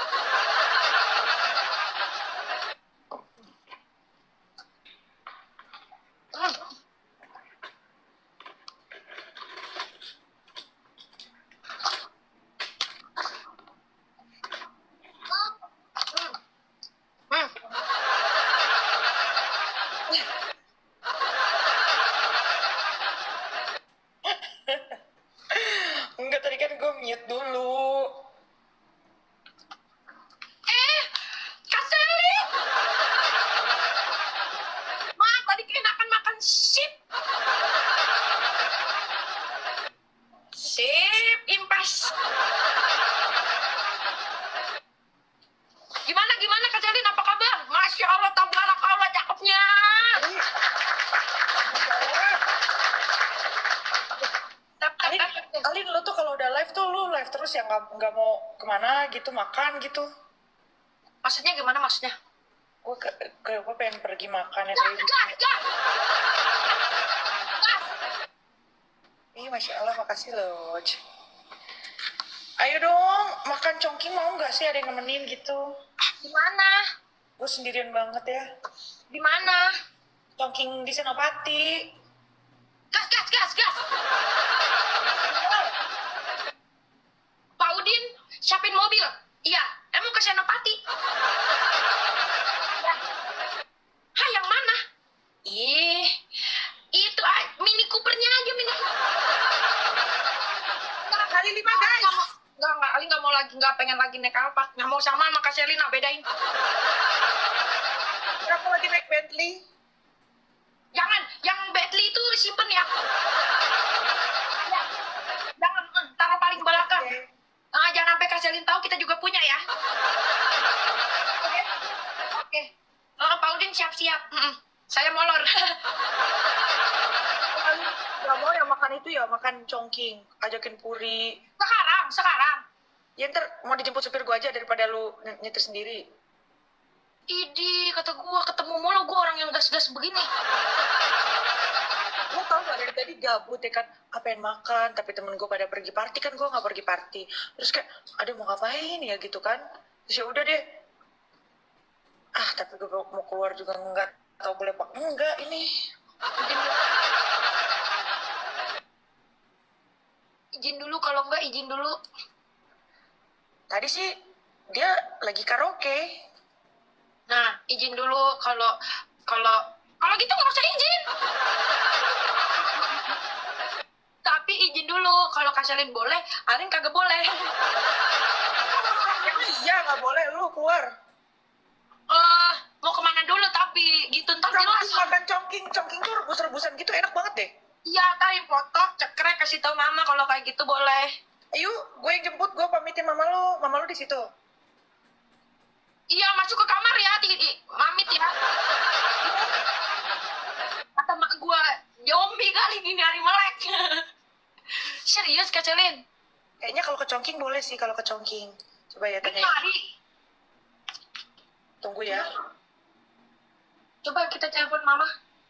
enggak, tadi kan gue mute dulu. Kak Selin! Maaf, tadi keenakan makan sip. Sip, impas. Gimana Kak Selin, apa kabar? Masya Allah, tabarakallah, cakepnya. Alin, lu tuh kalau udah live tuh lu live terus ya, nggak mau kemana gitu, makan gitu. Maksudnya gimana maksudnya? Gue pengen pergi makan ya kayak gitu. Gas. Ih, Masya Allah, makasih loh. Ayo dong, makan congking mau nggak sih, ada yang nemenin gitu? Di mana? Gue sendirian banget ya. Di mana? Congking di Senopati. Gas. Pak Udin, siapin mobil. Iya, emang ke Senopati. Hah, yang mana? Itu Mini Coopernya aja, Mini Cooper. Kali 5 guys. Enggak, Ali nggak mau lagi, nggak pengen lagi naik Alphard. Nggak mau sama Kak Selina, bedain. Aku lagi naik Bentley. Jangan Yang Bentley itu simpen ya. Ya. Jangan taruh paling belakang. Jangan sampai Kak Selin tahu kita juga punya ya. Oke. Pak Udin siap-siap. Saya molor. Gak mau yang makan itu ya, makan congking, ajakin puri. Sekarang. Ya ntar mau dijemput supir gua aja daripada lu nyetir sendiri. Idi, kata gua ketemu mulu gua orang yang gas-gas begini. Lu tau gak dari tadi gabut ya kan, pengen makan, tapi temen gue pada pergi party kan, gue gak pergi party. Terus kayak, ada mau ngapain ya gitu kan. Terus ya udah deh. Tapi gue mau keluar juga nggak tau boleh apa enggak ini. Izin dulu, kalau enggak izin dulu. Tadi sih dia lagi karaoke. Nah, izin dulu kalau gitu nggak usah izin. Tapi izin dulu, kalau Kak Selin boleh, Alin kagak boleh. Emang iya nggak boleh lu keluar. Mau kemana dulu tapi gitu ntar jelas. Makan congking tuh rebus-rebusan gitu enak banget deh. Iya, tadi foto, cekrek kasih tahu mama kalau kayak gitu boleh. Ayo, gue yang jemput, gue pamitin mama lu di situ. Iya, masuk ke kamar ya, mamit ya. Kata mak gua, zombie kali gini hari melek. Serius Kak Selin? Kayaknya kalau ke congking boleh sih, kalau ke congking. Coba ya tanya. Hari. Tunggu ya. Coba kita telepon mama.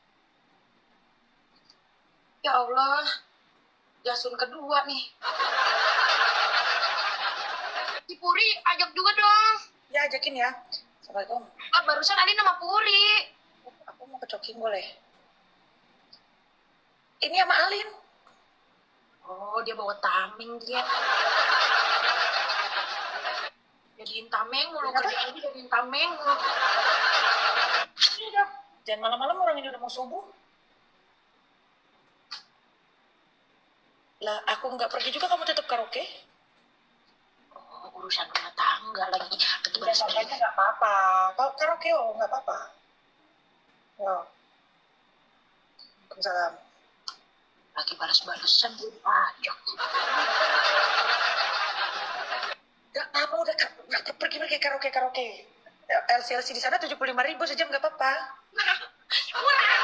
Ya Allah, Jasun kedua nih. Si Puri ajak juga dong. Ya ajakin ya. Assalamualaikum. Barusan Alin sama Puri. Aku mau ke congking boleh? Ini sama Alin. Oh, dia bawa tameng dia. Jadiin tameng mulu, kerjaan dia jadiin tameng mulu. Jangan malam-malam, orang ini udah mau subuh. Lah, aku nggak pergi juga, kamu tetap karaoke? Oh, urusan rumah tangga lagi. Udah sampainya nggak apa-apa. Kalau karaoke nggak apa-apa. Yo. Waalaikumsalam. Lagi balas-balasan gue pajak. Gak apa, udah pergi karaoke. LCLC di sana 75.000 sejam nggak apa-apa. Murah.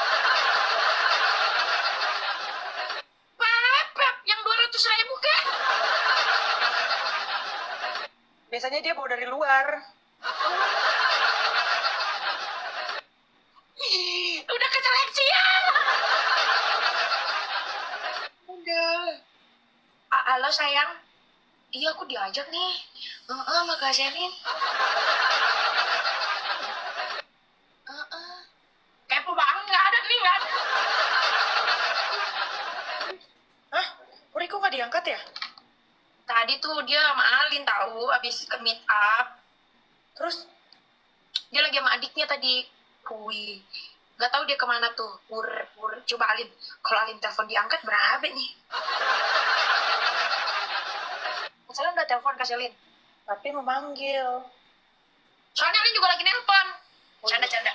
Pep, yang 200.000 kan? Biasanya dia bawa dari luar. Udah keseleksian. Udah. Halo sayang. Iya, aku diajak nih. Makasih Selin. Kepo banget, nggak ada nih, nggak ada. Hah? Puri kok nggak diangkat ya? Tadi tuh dia sama Alin tahu, abis ke meet up. Terus? Dia lagi sama adiknya tadi. Wih, nggak tahu dia kemana tuh. Coba Alin. Kalau Alin telepon diangkat, berapa nih? Kak Selin udah telepon Kak Selin. Tapi memanggil. Soalnya Alin juga lagi nelpon. Canda-canda.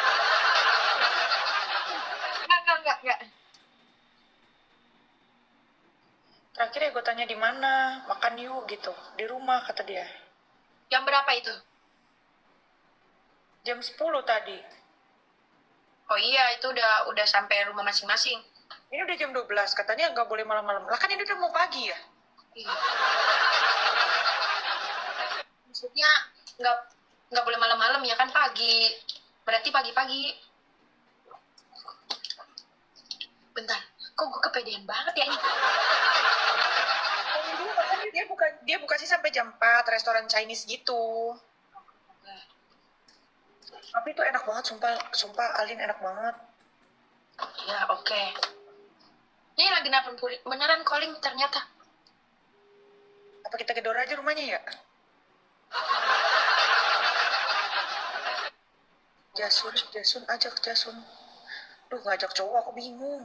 Enggak. Terakhir ya gue tanya di mana, makan yuk gitu. Di rumah kata dia. Jam berapa itu? Jam 10 tadi. Oh iya, itu udah sampai rumah masing-masing. Ini udah jam 12, katanya nggak boleh malam-malam. Lah kan ini udah mau pagi ya? Iya. Maksudnya nggak boleh malam-malam ya kan, pagi. Berarti pagi-pagi. Bentar, kok gue kepedean banget ya ini? Dia buka sih sampai jam 4, restoran Chinese gitu. Tapi itu enak banget, sumpah Alin enak banget. Ya oke. Ini lagi nelfon Puri, beneran calling ternyata. Apa kita gedor aja rumahnya ya? Jasun, ajak Jasun. Duh, ngajak cowok aku bingung.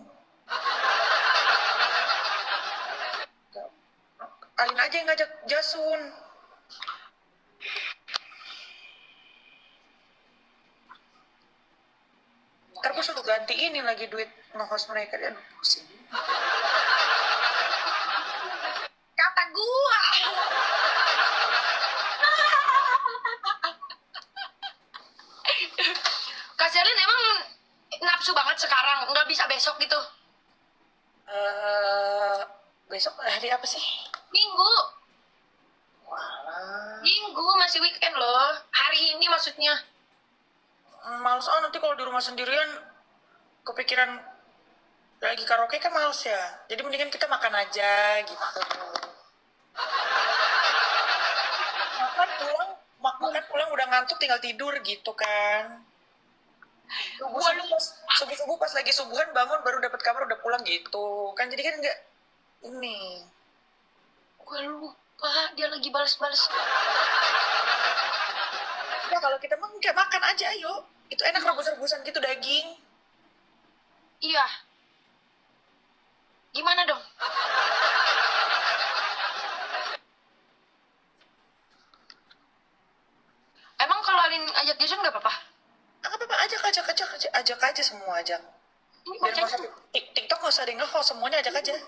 Alin aja yang ngajak Jasun. Ntar gue suruh ganti ini lagi duit nge-host mereka. Dia pusing. Kata gua. Kak Selin emang nafsu banget sekarang, nggak bisa besok gitu. Besok hari apa sih? Minggu. Walah. Minggu masih weekend loh. Hari ini maksudnya. Males nanti kalau di rumah sendirian kepikiran lagi karaoke kan males ya. Jadi mendingan kita makan aja gitu. Makan pulang udah ngantuk tinggal tidur gitu kan. Subuh-subuh pas lagi subuhan bangun baru dapat kamar udah pulang gitu. Kan jadi kan enggak ini. Gue lupa dia lagi balas-balas. Ya kalau kita mah enggak makan aja ayo. Itu enak rebus-rebusan gitu daging. Iya. Gimana dong? Emang kalau Alin ajak Jason nggak apa-apa? Enggak apa-apa, ajak aja semua ajak. Ini Biar bocahnya. nggak usah TikTok nggak usah ada yang nge-host, semuanya ajak aja.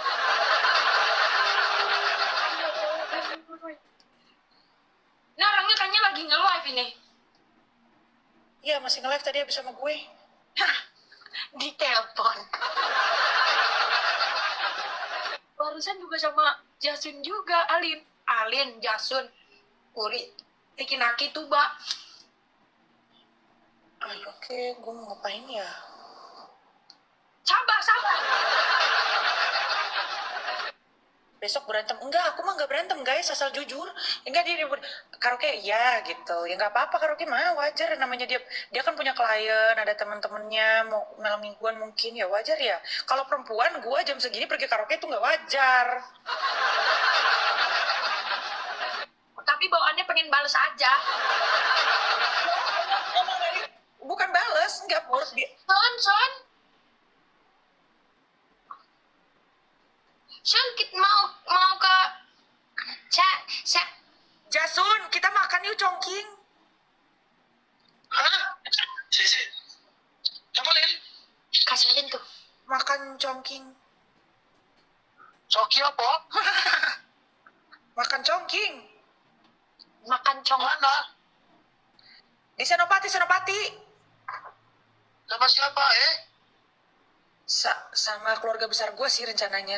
Ini orangnya kayaknya lagi nge-live ini. Iya masih nge-live tadi habis sama gue. Hah, di telepon. Barusan juga sama Jasun juga, Alin, Jasun, Uri, Naki Tuba. Ayo oke, gue mau ngapain ya? Sabar. Besok berantem? Enggak, aku mah nggak berantem guys, asal jujur. Enggak dia karaoke ya gitu. Ya nggak apa-apa karaoke mah wajar. Namanya dia kan punya klien, ada teman-temannya mau malam mingguan mungkin ya wajar ya. Kalau perempuan gue jam segini pergi karaoke itu nggak wajar. Tapi bawaannya pengen bales aja. Emang bukan bales, nggak pur. Son, kita mau ke Jasun, kita makan yuk congking. Hah? Si. Coba Lin. kasihin tuh. Makan congking. Soki apa? Makan congking. Makan cong. Mana? Di Senopati. Sama siapa Sama keluarga besar gue sih rencananya.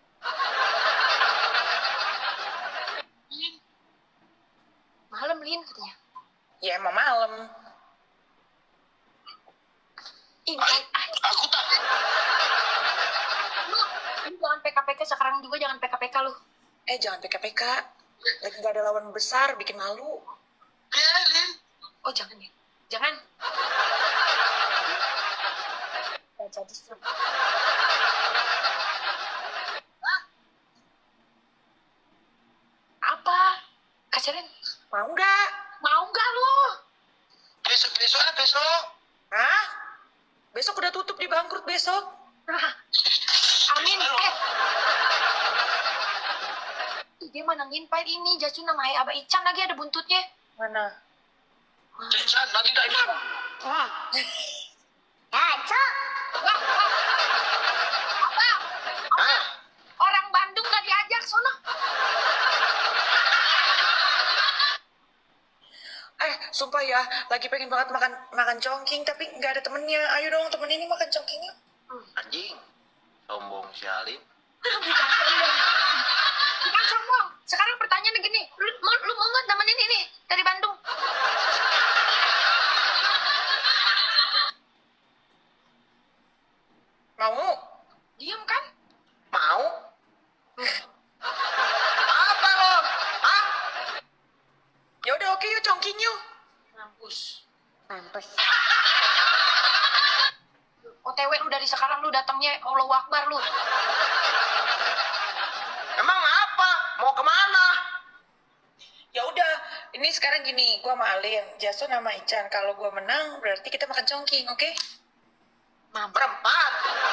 Malam, Lin, katanya. Ya emang malam. Ini, Aku tak. lu jangan PKPK sekarang juga, jangan PKPK lu. Jangan PKPK. Lagi gak ada lawan besar, bikin malu. Lin. Oh, jangan ya. Jangan. Gak jadi serem. Apa? Kasihin. Mau nggak? Mau nggak lu? Besok. Hah? Besok udah tutup di bangkrut besok. Amin. Dia mana nginpain ini, Jasun nama Abah Ican lagi ada buntutnya. Mana? Cek, nanti tak ini. Ya, Cok. Apa? Hah? Orang Bandung gak diajak, sono. Sumpah ya, lagi pengen banget makan congking, tapi nggak ada temennya. Ayo dong, temenin ini makan congking yuk. Anjing. Sombong si Alin. Bukan sombong. Sekarang pertanyaannya gini, lu mau nggak temenin ini dari Bandung? Mau? Diam kan? Mau? Apa lo? Hah? Ya udah oke yuk congking yuk. Mampus. OTW lu dari sekarang lu datangnya Allahu Akbar lu. Emang apa? Mau kemana? Ya udah, ini sekarang gini, gua sama Alin, Jason sama Ican. Kalau gua menang, berarti kita makan congking, oke? Berempat.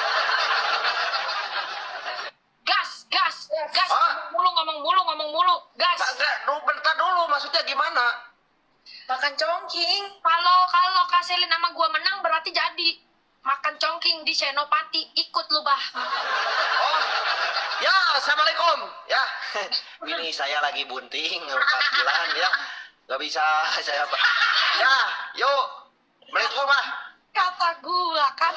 Gas. Ah. Ngomong mulu. Gas. Bentar dulu, maksudnya gimana? Makan congking. Kalau Kak Selin sama gua menang berarti jadi. makan congking di Senopati, ikut lu bah. Oh, ya, assalamualaikum. Ya, ini saya lagi bunting 4 bulan ya, nggak bisa saya. Ya, yuk, Assalamualaikum bah. Kata gua kan.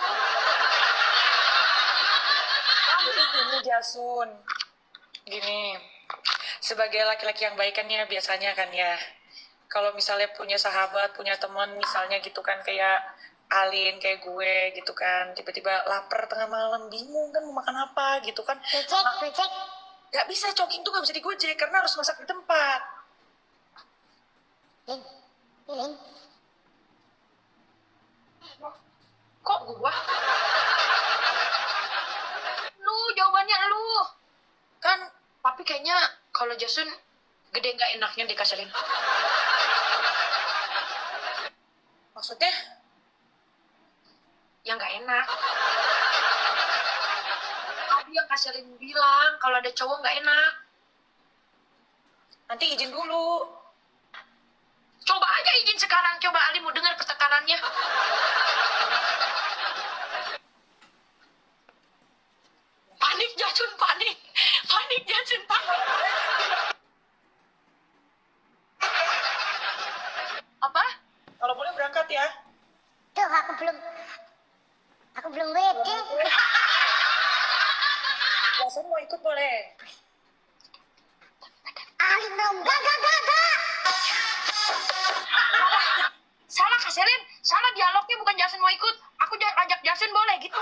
Jadi gini Jasun, gini, sebagai laki-laki yang baik kan ya biasanya kan ya, kalau misalnya punya sahabat, punya teman misalnya gitu kan, kayak Alin, kayak gue gitu kan, tiba-tiba lapar tengah malam, bingung kan mau makan apa gitu kan. Gojek. Gak bisa, congking tuh gak bisa digojek karena harus masak di tempat. Lin. Kok gua? Lu jawabannya lu. Kan tapi kayaknya kalau Jasun gede nggak enaknya dikasihin. Maksudnya? Ya nggak enak. Tadi yang kasihin bilang kalau ada cowok nggak enak. Nanti izin dulu. Coba aja izin sekarang, coba Ali mau dengar pertekanannya. Panik Jasun, panik. Panik Jasun, panik. Apa? Kalau boleh berangkat ya. Tuh, aku belum wede. Jasun mau ikut boleh. Alin dong, gak. Salah Kak Selin, salah dialognya, bukan Jason mau ikut. Aku ajak Jason boleh gitu.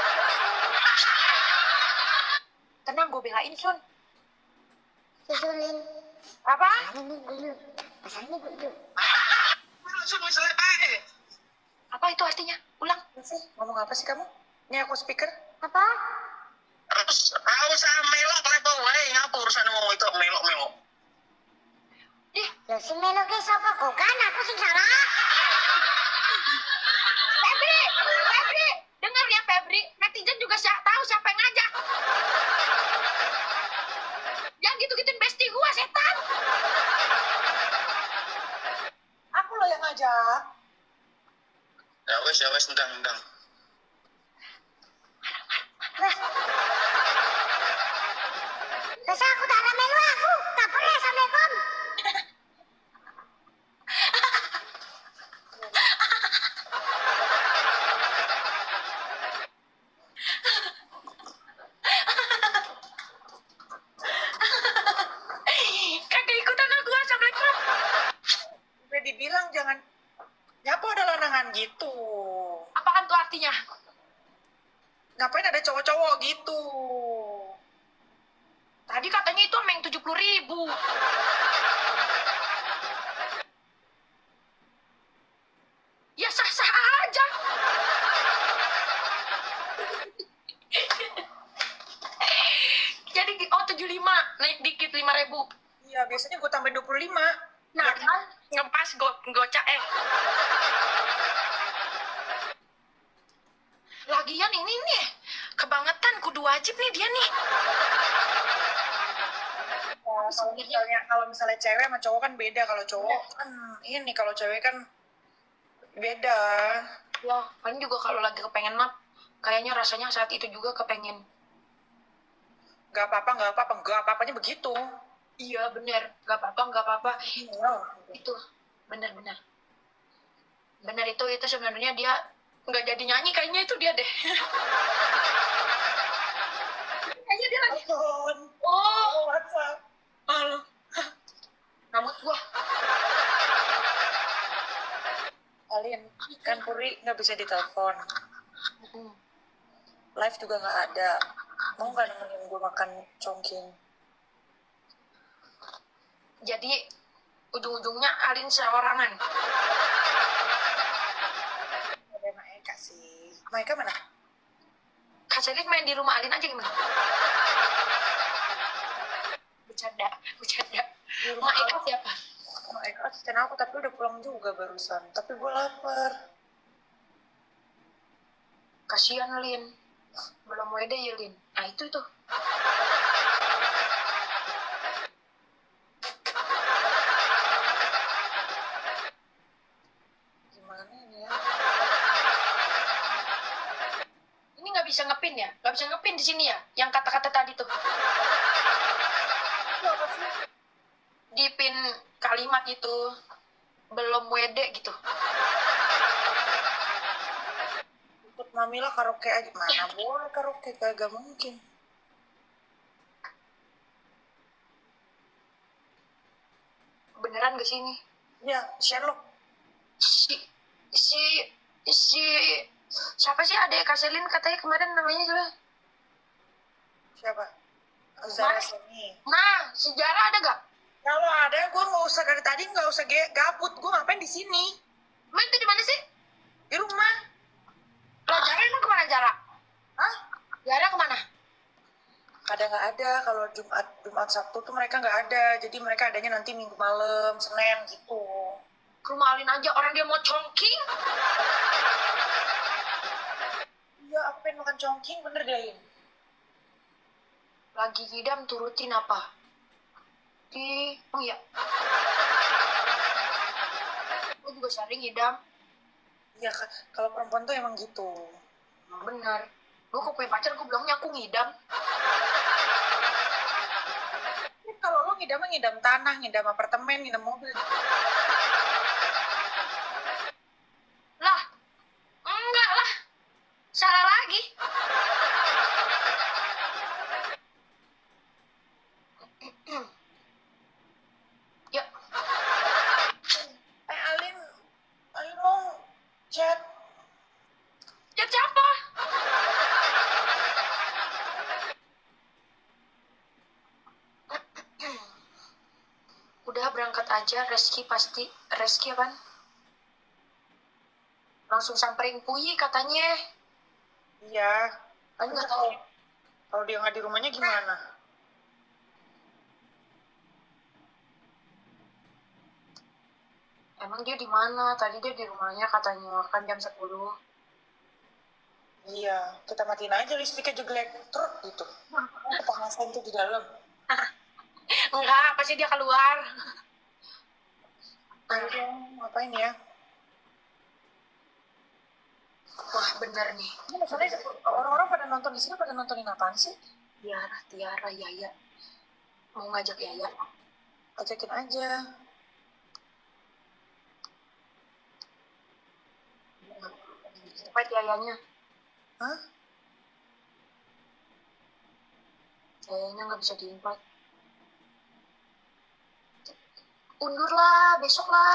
Tenang, gue belain Sun. Susulin. Apa? Masalahnya dulu. Langsung misalnya baik. Apa itu artinya? Ulang. Sih, ngomong apa sih kamu? Ini aku speaker. Apa? Terus harus melok level wae ngapa urusan ngomong itu melok. Loh, si Melo ke siapa kok kan? Aku sing salah. Febri, dengar ya Febri. Netizen juga tahu siapa yang ngajak. Jangan gitu-gituin bestie gua, setan. Aku loh yang ngajak. Ya wes ndang. Masa aku tak ada Melo aku? Tak pernah, Assalamualaikum. Kagak ikutan aku, Assalamualaikum. Udah dibilang jangan nyapa ada larangan gitu. Apaan tuh artinya? Ngapain ada cowok-cowok gitu? Tadi katanya itu sama yang 70.000. Ya sah-sah aja. Jadi 75, naik dikit 5.000. Iya, biasanya gue tambahin 25. Nah kan ngepas gocak Lagian ini nih kebangetan, kudu wajib nih dia nih. Ya, kalau misalnya cewek sama cowok kan beda. Kalau cowok kan ini, kalau cewek kan beda. Ya, paling juga kalau lagi kepengen nap, kayaknya rasanya saat itu juga kepengen. Gak apa-apanya begitu. Iya bener, gak apa-apa. Itu bener. Bener itu sebenarnya dia nggak jadi nyanyi, kayaknya itu dia deh. Kayaknya dia lagi. Oh, WhatsApp. halo. Rambut gua. Alin, kan Puri nggak bisa ditelepon. Live juga nggak ada. Mau nggak nemenin gue makan congking? Jadi ujung-ujungnya Alin seorangan. Ada Maeka sih. Maeka mana? Kak Selin main di rumah Alin aja gimana? Bercanda. Di rumah Maeka aku. siapa? Maeka asisten aku, tapi udah pulang juga barusan. Tapi gue lapar. Kasihan Lin. Belum wede ya Lin. Nah itu tuh. Gimana ini ya? bisa ngepin ya? Nggak bisa ngepin di sini ya? Yang kata-kata tadi tuh. Di pin kalimat itu belum WD gitu. Ikut Mami lah karaoke aja. Mana boleh karaoke, kagak mungkin. Beneran gak sih ini? Ya, Sherlock. Si siapa sih adek Kaselin katanya kemarin namanya siapa? Siapa? Zara Seni. Nah, sejarah ada gak? Kalau ada, gue nggak usah dari tadi nggak usah gabut. Gue ngapain di sini? Main tuh di mana sih? Di rumah. Lah Jara emang kemana Jara? Hah? Jara kemana? Kadang nggak ada. Kalau Jumat Sabtu tuh mereka nggak ada. Jadi mereka adanya nanti Minggu malam, Senin gitu. Ke rumah Alin aja, orang dia mau congking. Iya, aku pengen makan congking, bener deh. Lin. Lagi ngidam turutin apa? Oh iya. Gue juga sering ngidam. Iya, kalau perempuan tuh emang gitu. Bener. Gue kok punya pacar, gue bilangnya aku ngidam. Kalau lo ngidam tanah, ngidam apartemen, ngidam mobil. Lah, enggak lah. Salah lagi. Ya, Alin lo chat. ya siapa? Udah berangkat aja, Reski apaan? Langsung samperin Puyi katanya. Iya. Kan nggak tahu. Kalau dia nggak di rumahnya gimana? Emang dia di mana? Tadi dia di rumahnya katanya kan jam 10. Iya, kita matiin aja listriknya jelek terus gitu. Kepanasan tuh di dalam. Enggak, pasti dia keluar. Ayo, ngapain ya? Wah, bener nih. Ini masalahnya orang-orang pada nonton di sini pada nontonin apaan sih? Tiara, Yaya. Mau ngajak Yaya. Ajakin aja. Invite Yayanya. Hah? Yayanya nggak bisa di-invite. Undur lah, besok lah.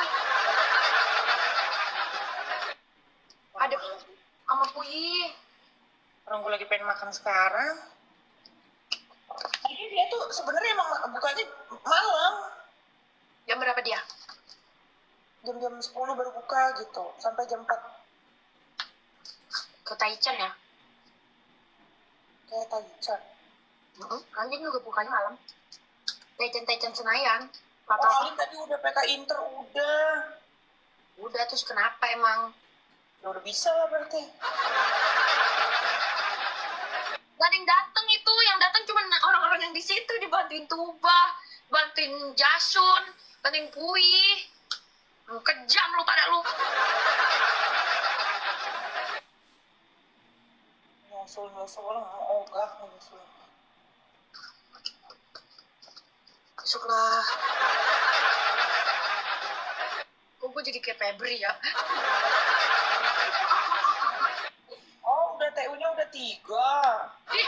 Ada sama Puyi. Orang gue lagi pengen makan sekarang. Jadi dia tuh sebenarnya emang bukanya malam. Jam berapa dia? Jam-jam 10 baru buka gitu. Sampai jam 4. Ke Taichan ya? Kayak Taichan. Nanti juga bukanya malam. Taichan Senayan. Oh, Alin tadi udah PK Inter, udah. Udah, terus kenapa emang? Ya udah bisa lah berarti. Gak ada yang dateng itu, yang datang cuma orang-orang yang di situ dibantuin Tuba, bantuin Jasun, bantuin Puyi. Kejam lu pada lu. Nyusul ogah nyusul. Besoklah. Kok gue jadi kayak Febri ya? Oh, udah TU-nya udah 3. Ih.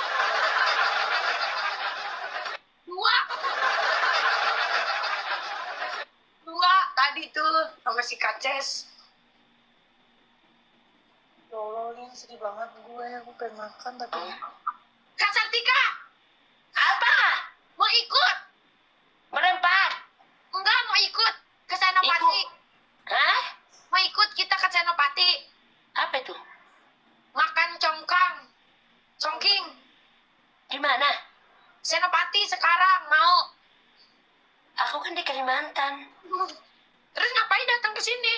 2 tadi tuh sama si Kaces. Ya Allah, Lin, sedih banget gue pengen makan tapi... Kak Sartika! Apa? Mau ikut? Berempat? Enggak, mau ikut ke Senopati. Hah? Mau ikut kita ke Senopati. Apa itu? Makan congking. Gimana? Senopati sekarang mau. Aku kan di Kalimantan. Terus ngapain datang ke sini?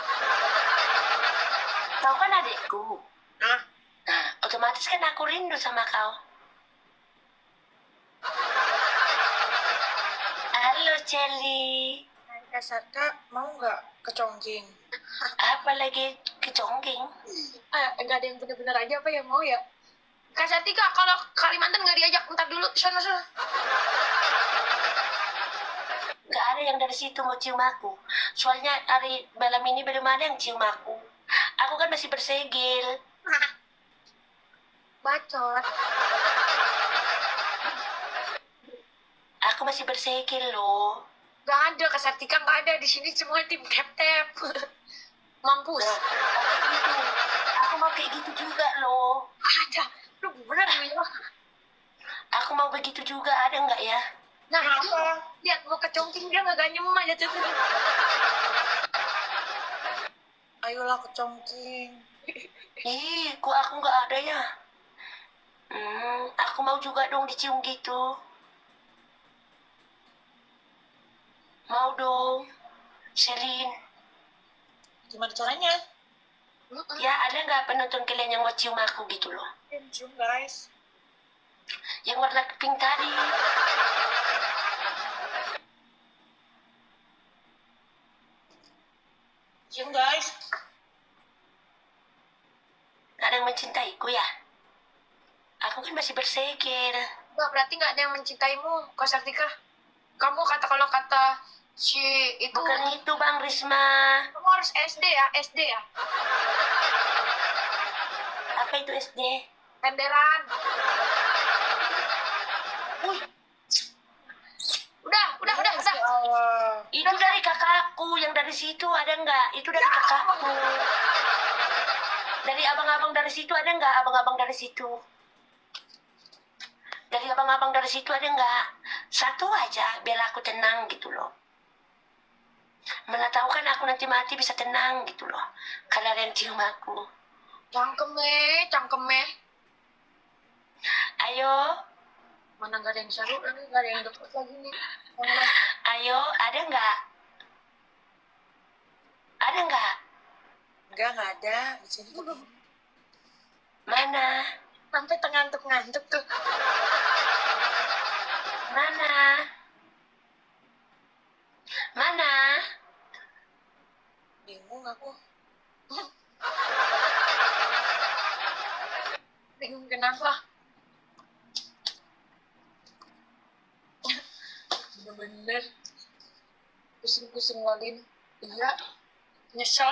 Kau kan adikku. Nah, otomatis kan aku rindu sama kau. Halo, Celi. Kak Sarka, mau nggak ke Chongqing? Apa lagi ke Chongqing? Enggak ada yang bener-bener aja apa yang mau ya? Kak Sartika, kalau Kalimantan nggak diajak, ntar dulu, sana. Nggak ada yang dari situ mau cium aku. Soalnya hari malam ini belum ada yang cium aku. Aku kan masih bersegel. Bacot. Aku masih bersegel loh. Gak ada, Kak Sartika nggak ada. Di sini semua tim tap-tap. Mampus. Aku mau kayak gitu juga loh. Ada. Lu bener lu ya. Aku mau begitu juga, ada nggak ya? Nah, lihat mau kecongking dia nggak ganyem aja tuh. Ayolah kecongking. Ih, kok aku nggak ada ya? Aku mau juga dong dicium gitu. Mau dong, Selin. Gimana caranya? Ya, ada nggak penonton kalian yang mau cium aku gitu loh? Cium guys. Yang warna pink tadi. Cium guys. Ada yang mencintaiku ya? Aku kan masih bersegel. Nggak, berarti nggak ada yang mencintaimu, Kak Sartika. Kamu kalau kata si itu, Bukan itu Bang Risma. kamu harus SD ya, SD ya. Apa itu SD? Tenderan. Udah. Allah. Itu dari kakakku, yang dari situ ada nggak? Itu dari kakakku. Dari abang-abang dari situ ada nggak? Abang-abang dari situ. Dari abang-abang dari situ ada nggak? Satu aja, biar aku tenang gitu loh. Mana tahu kan aku nanti mati bisa tenang gitu loh. Kalau ada yang cium aku. Cangkeme. Ayo, Mana nggak ada yang seru lagi, nggak ada yang deket lagi nih. ayo, ada nggak? Ada nggak? Enggak ada. Di sini tuh. Mana? Sampai ngantuk tuh. Mana? Mana? Bingung aku. Bingung kenapa? Bener-bener pusing-pusing ngelin. Iya, nyesel.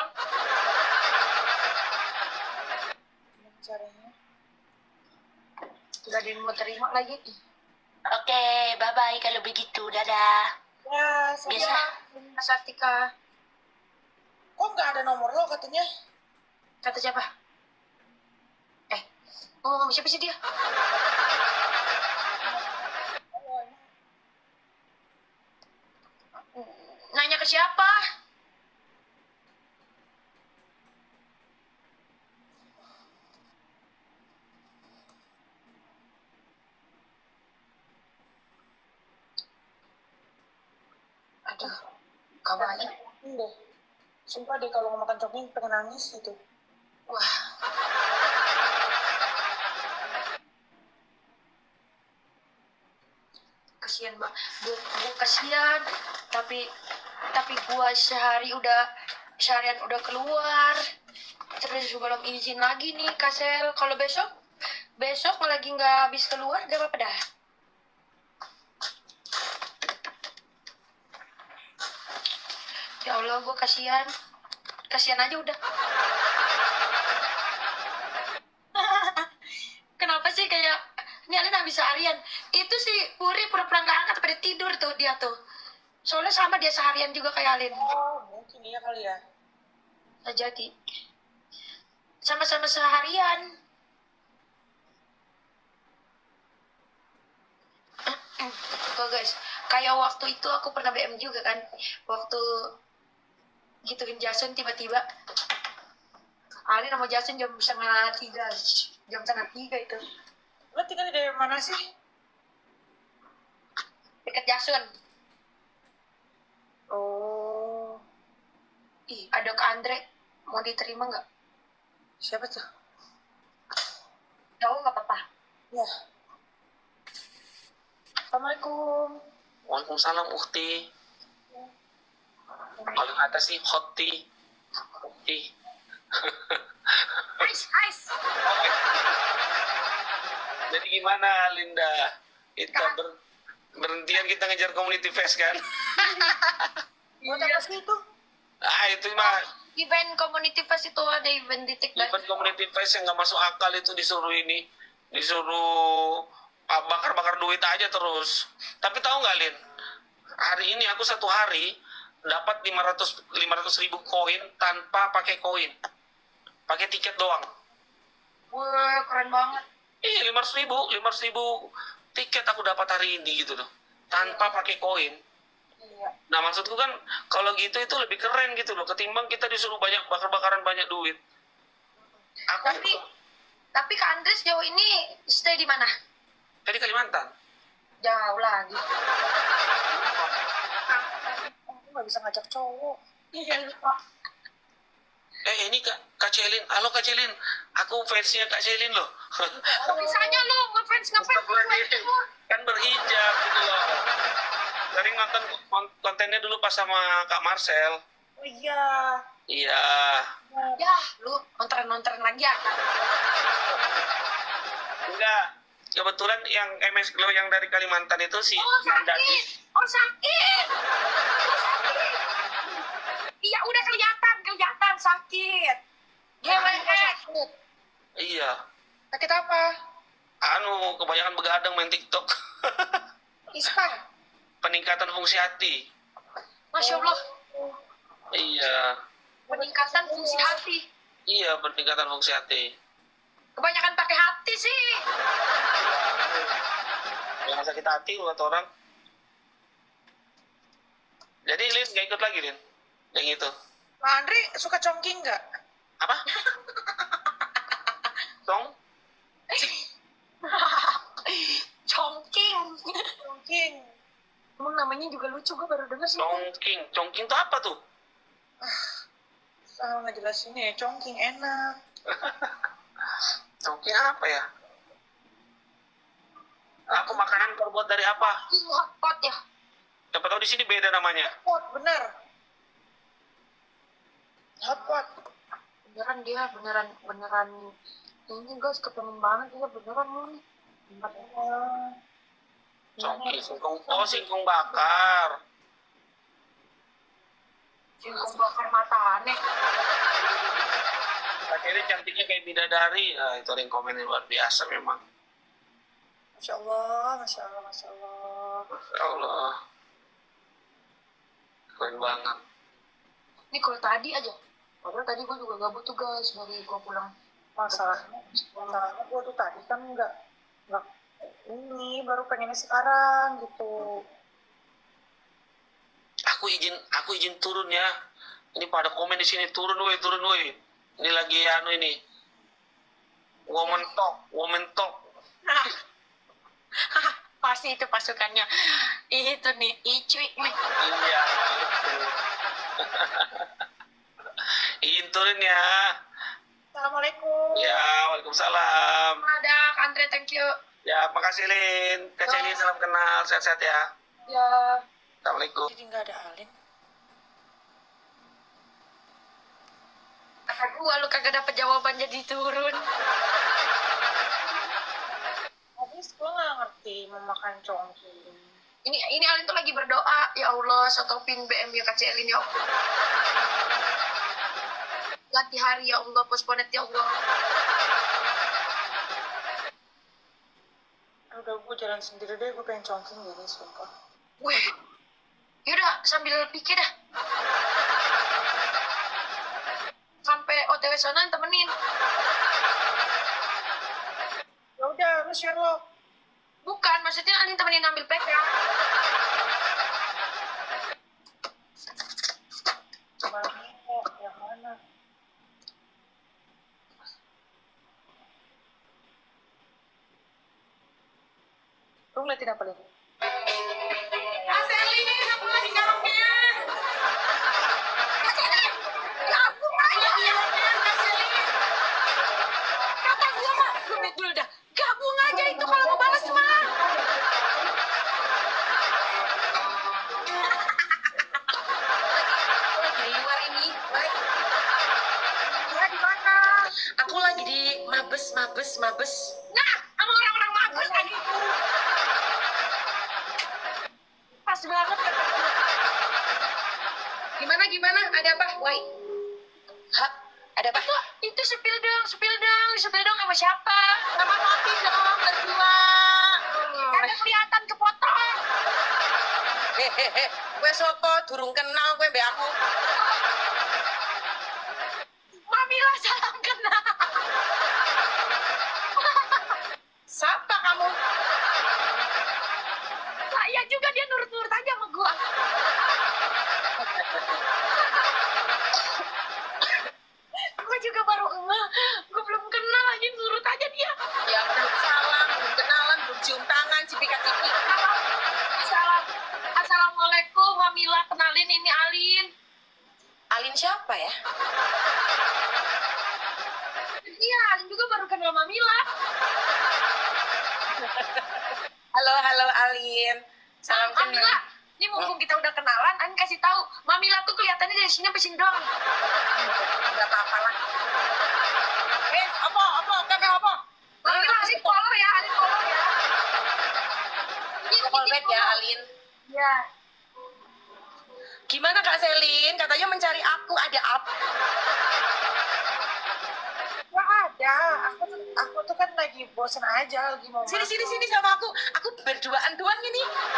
Gimana caranya? Gak ada yang mau terima lagi. Oke, bye-bye kalau begitu. Dadah. Ya, Biasa. Mas Artika, kok nggak ada nomor lo katanya? kata siapa? Ngomong sama siapa sih dia? Nanya ke siapa? Aduh, kabarnya. Deh. Sumpah deh kalau mau makan coknya pengen nangis gitu. Wah. Kasian, Mbak. Gua kasian, tapi gua seharian udah keluar. Terus belum izin lagi nih, Kasel. Kalau besok lagi nggak habis keluar, gak apa-apa dah. Ya Allah, gue kasihan aja udah. Kenapa sih kayak ini Alin habis seharian? Itu si Puri pura-pura nggak angkat pada tidur tuh dia tuh. Soalnya sama dia seharian juga kayak Alin. Oh, mungkin iya kali ya. Nggak jadi. Sama-sama seharian. Tuh guys, kayak waktu itu aku pernah BM juga kan. Waktu gituin Jason tiba-tiba Alin sama Jason jam 2:30 itu Lo tinggal di daerah mana sih? dekat Jason. Oh, Ih, ada ke Andre, mau diterima nggak? siapa tuh? Tahu nggak apa-apa. Ya. Assalamualaikum. Waalaikumsalam Ukti. Paling atas sih Hoti. Ice. gimana Linda? Kita berhentian kita ngejar community fest kan? Buat apa sih itu? Ah itu mah Event community fest itu ada event di TikTok. event community fest yang nggak masuk akal itu disuruh bakar-bakar duit aja terus. Tapi tahu nggak Lin? Hari ini aku satu hari dapat 500 ribu koin tanpa pakai koin, pakai tiket doang. Wah, keren banget. 500 ribu tiket aku dapat hari ini gitu loh, tanpa pakai koin. Iya. Nah maksudku kan kalau gitu itu lebih keren gitu loh, ketimbang kita disuruh banyak bakar-bakaran banyak duit. Tapi Kak Andres jauh ini stay di mana? Tadi Kalimantan. Jauh lagi. Aku nggak bisa ngajak cowok. Iya lupa. Ini Kak Celin. Halo Kak Celin. Aku fansnya Kak Celin loh. Bisanya lo ngefans. Kan berhijab gitu loh. Sering nonton kontennya dulu pas sama Kak Marcel. Oh iya. Iya. Ya, lu nonton lagi ya. Enggak. Kebetulan yang MS Glow yang dari Kalimantan itu si Mandati. Sakit. Iya, udah kelihatan sakit. Sakit. Iya. Sakit apa? Kebanyakan begadang main TikTok. Ispa. Peningkatan fungsi hati. Masya Allah. Iya. Peningkatan fungsi hati. Iya, peningkatan fungsi hati. Kebanyakan pakai hati sih. Jangan sakit hati buat orang. Jadi Lin nggak ikut lagi Lin? Yang itu. Pak Andre suka congking nggak? Apa? Song? Congking. Congking. Emang namanya juga lucu, gue baru denger sih. Congking tuh apa tuh? Sama ngejelasinnya ya, congking enak. Congking apa ya? Apa makanan terbuat dari apa? Hotpot ya? Siapa tahu di sini beda namanya. Hotpot, bener. Hotpot. Beneran. Ini guys, kepengen banget ya, beneran nih. Congking, singkong bakar. Singkong bakar mata aneh. Akhirnya cantiknya kayak bidadari. Itu ada yang komennya luar biasa memang. Masya Allah, Masya Allah, Masya Allah. Masya Allah. Keren banget. Ini kalau tadi aja. Padahal tadi gue juga gabut tuh guys, dari gue pulang. Masalahnya gue tuh tadi kan nggak ini baru pengennya sekarang gitu. Aku izin turun ya. Ini pada komen di sini turun woi. Ini lagi ini. Woman talk. Pasti itu pasukannya. Itu nih, Icuy nih. Iya. Izin turun ya. Assalamualaikum. Ya, waalaikumsalam. Ada Andre, thank you. Ya, makasih Lin. Kak Celin, salam kenal. Sehat-sehat ya. Ya. Assalamualaikum. Jadi nggak ada Alin. Kata gua lu kagak dapet jawaban jadi turun. Habis gue nggak ngerti mau makan congking. Ini Alin tuh lagi berdoa, ya Allah, stopin BM ya Kak Celin ya Allah. Ganti hari ya Allah, postponet ya Allah. Udah gue jalan sendiri deh, gue pengen congking jadi sumpah. Weh, yaudah sambil pikir dah. Sampai OTW sana temenin. Ya udah, lu Sherlock. Bukan, maksudnya Alin temenin ambil PK. Yang mana? Lu ngeliatin apa lagi? Gabung aja itu kalau mau balas mah. Lagi di luar ini. Dia di mana? Aku lagi di mabes. Nah, sama orang-orang mabes. Gimana? Ada apa? Woi. Hah? Ada apa? Itu sepil dong sama siapa? Sama Papi dong, berdua. Kagak kelihatan kepotong. Hehehe, gue sopo, durung kenal gue mbak aku. Mamila salam kenal. Siapa kamu? Lah ya juga dia nurut-nurut aja sama gua. Gua juga baru ngeh, gua belum kenal lagi nurut aja dia. Ya belum salam, belum kenalan, belum cium tangan, cipika-cipik. Assalamualaikum, Mamila, kenalin ini Alin. Alin siapa ya? Iya, Alin juga baru kenal Mamila. Halo Alin. Salam kenal. Mamila, ini mumpung kita udah kenalan, Alin kasih tahu, Mamila tuh kelihatannya dari sini sampai sini doang. Gak apa-apa lah. Apa? Mamila, Alin follow ya. Call back ya, Alin. Ya. Gimana Kak Selin? Katanya mencari aku, ada apa? Nggak ada. Aku tuh kan lagi bosen aja, lagi mau Sini sama aku. Aku berduaan doang ini.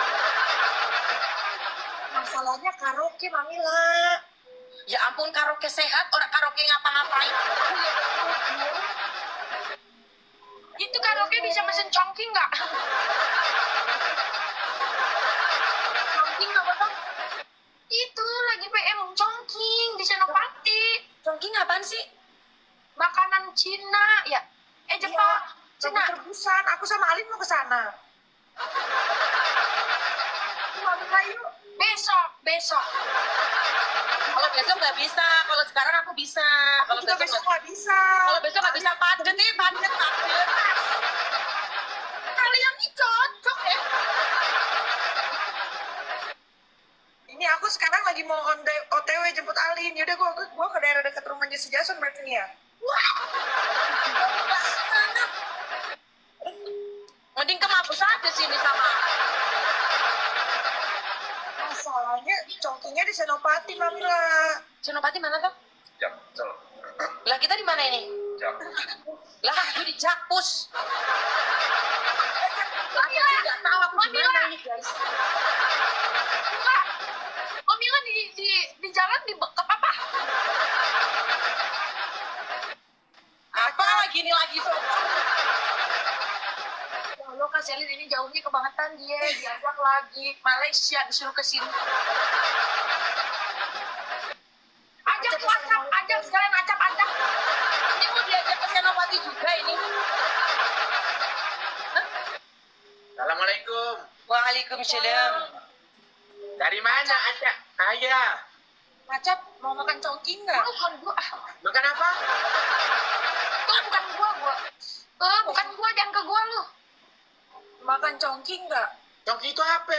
Masalahnya karaoke, Mamila. Ya ampun, karaoke sehat, orang karaoke ngapa-ngapain. Itu karaoke bisa mesen congking nggak? Congking apa tuh? Itu lagi PM congking di Senopati. Congking apaan sih? Makanan Cina, ya? Jepang. Cina. Rebus-rebusan. Aku sama Alin mau ke sana. Mamila yuk. Besok. Kalau besok nggak bisa, kalau sekarang aku bisa. Aku juga besok nggak bisa. Kalau besok nggak bisa padet. Kalian ini cocok ya. Ini aku sekarang lagi mau OTW jemput Alin. Yaudah gua ke daerah dekat rumahnya si Jason berarti nih ya. Mending ke Mabes aja sini sama. Masalahnya congkingnya di Senopati, Mamila. Senopati mana tuh? Jaksel. Lah kita di mana ini? Lah aku di Jakpus. Mamila, Nggak tahu aku di mana ini guys. Mamila di jalan dibekep apa? Apa lagi ini lagi sob? Ya Allah, Kak Selin ini jauhnya kebangetan dia. Diajak lagi Malaysia, disuruh ke sini. Ajak sekalian acap. Ini mau diajak ke Senopati juga ini. Assalamualaikum. Waalaikumsalam. Dari mana Anda? Ayah. Macap, mau makan congking nggak? Bukan gua. Makan apa? Tuh bukan gua. Bukan gua, jangan ke gua lu. Makan congking nggak? Congki itu apa?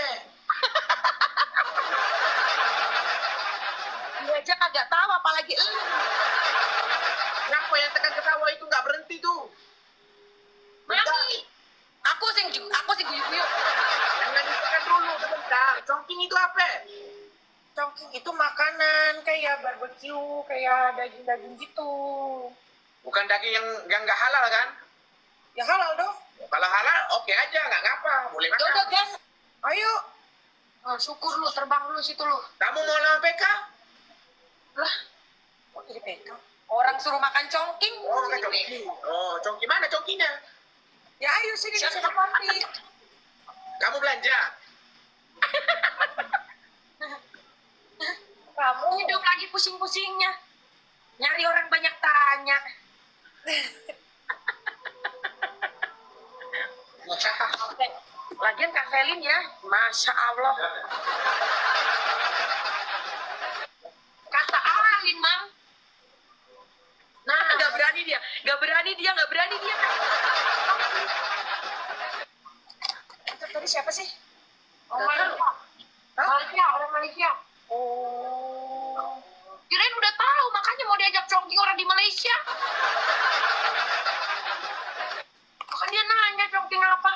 Dia aja kagak tahu apalagi lu. Kenapa yang tekan ketawa itu nggak berhenti tuh? Mami. Aku sing guyu-guyu. Jangan ditekan dulu sebentar. Congking itu apa? Congking itu makanan kayak barbecue, kayak daging-daging gitu. Bukan daging yang nggak halal kan? Ya halal dong. Kalau halal oke aja, nggak ngapa, boleh Ya makan. udah guys. Ayo. Oh, syukur lu, terbang lu situ lu. Kamu mau lawan PK? Lah, Kok jadi pegang? orang suruh makan congking. Oh, makan congki. Oh, congki mana congkinya? Ya ayo sini di Senopati. Kamu belanja? Kamu Hidup lagi pusing-pusingnya. Nyari orang banyak tanya. Lagian Kak Selin ya, Masya Allah. Kata Alin, Mam. Nah, Nggak berani dia. itu tadi siapa sih? orang Malaysia. Orang Malaysia. Oh. Kirain udah tahu, makanya mau diajak congking orang di Malaysia. Kan dia nanya congking apa.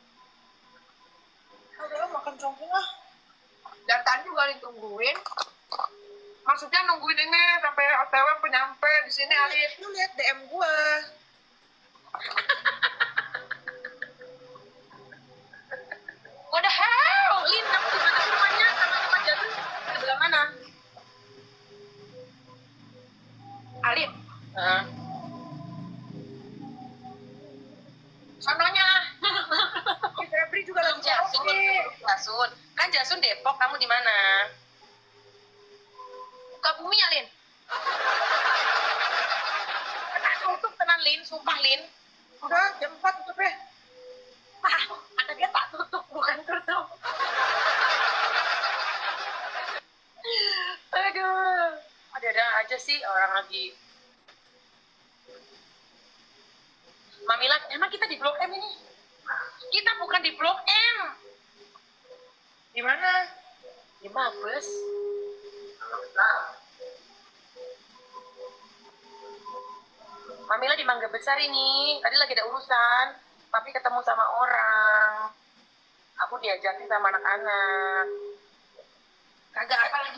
Aduh, makan congking lah. Dan tadi juga ditungguin. maksudnya nungguin ini sampai OTW penyampe di sini. Alin, lu lihat DM gua. What the hell? Lin, kamu di mana rumahnya? Sama tempat jatuh sebelah mana? Alin. Sononya. Febri juga lagi Jasun. Kan Jasun Depok, kamu di mana? Sukabumi, Alin. Tutup tenan Lin, sumpah Lin. Udah jam 4 tutup ya. Ada dia tak tutup, bukan tutup. Aduh. Ada aja sih orang lagi. Mamila, emang kita di Blok M ini? Kita bukan di Blok M. Di mana? Di Mabes. Mamila di Mangga Besar ini. Tadi lagi ada urusan. Tapi ketemu sama orang. Aku diajakin sama anak-anak. Kagak apa lagi.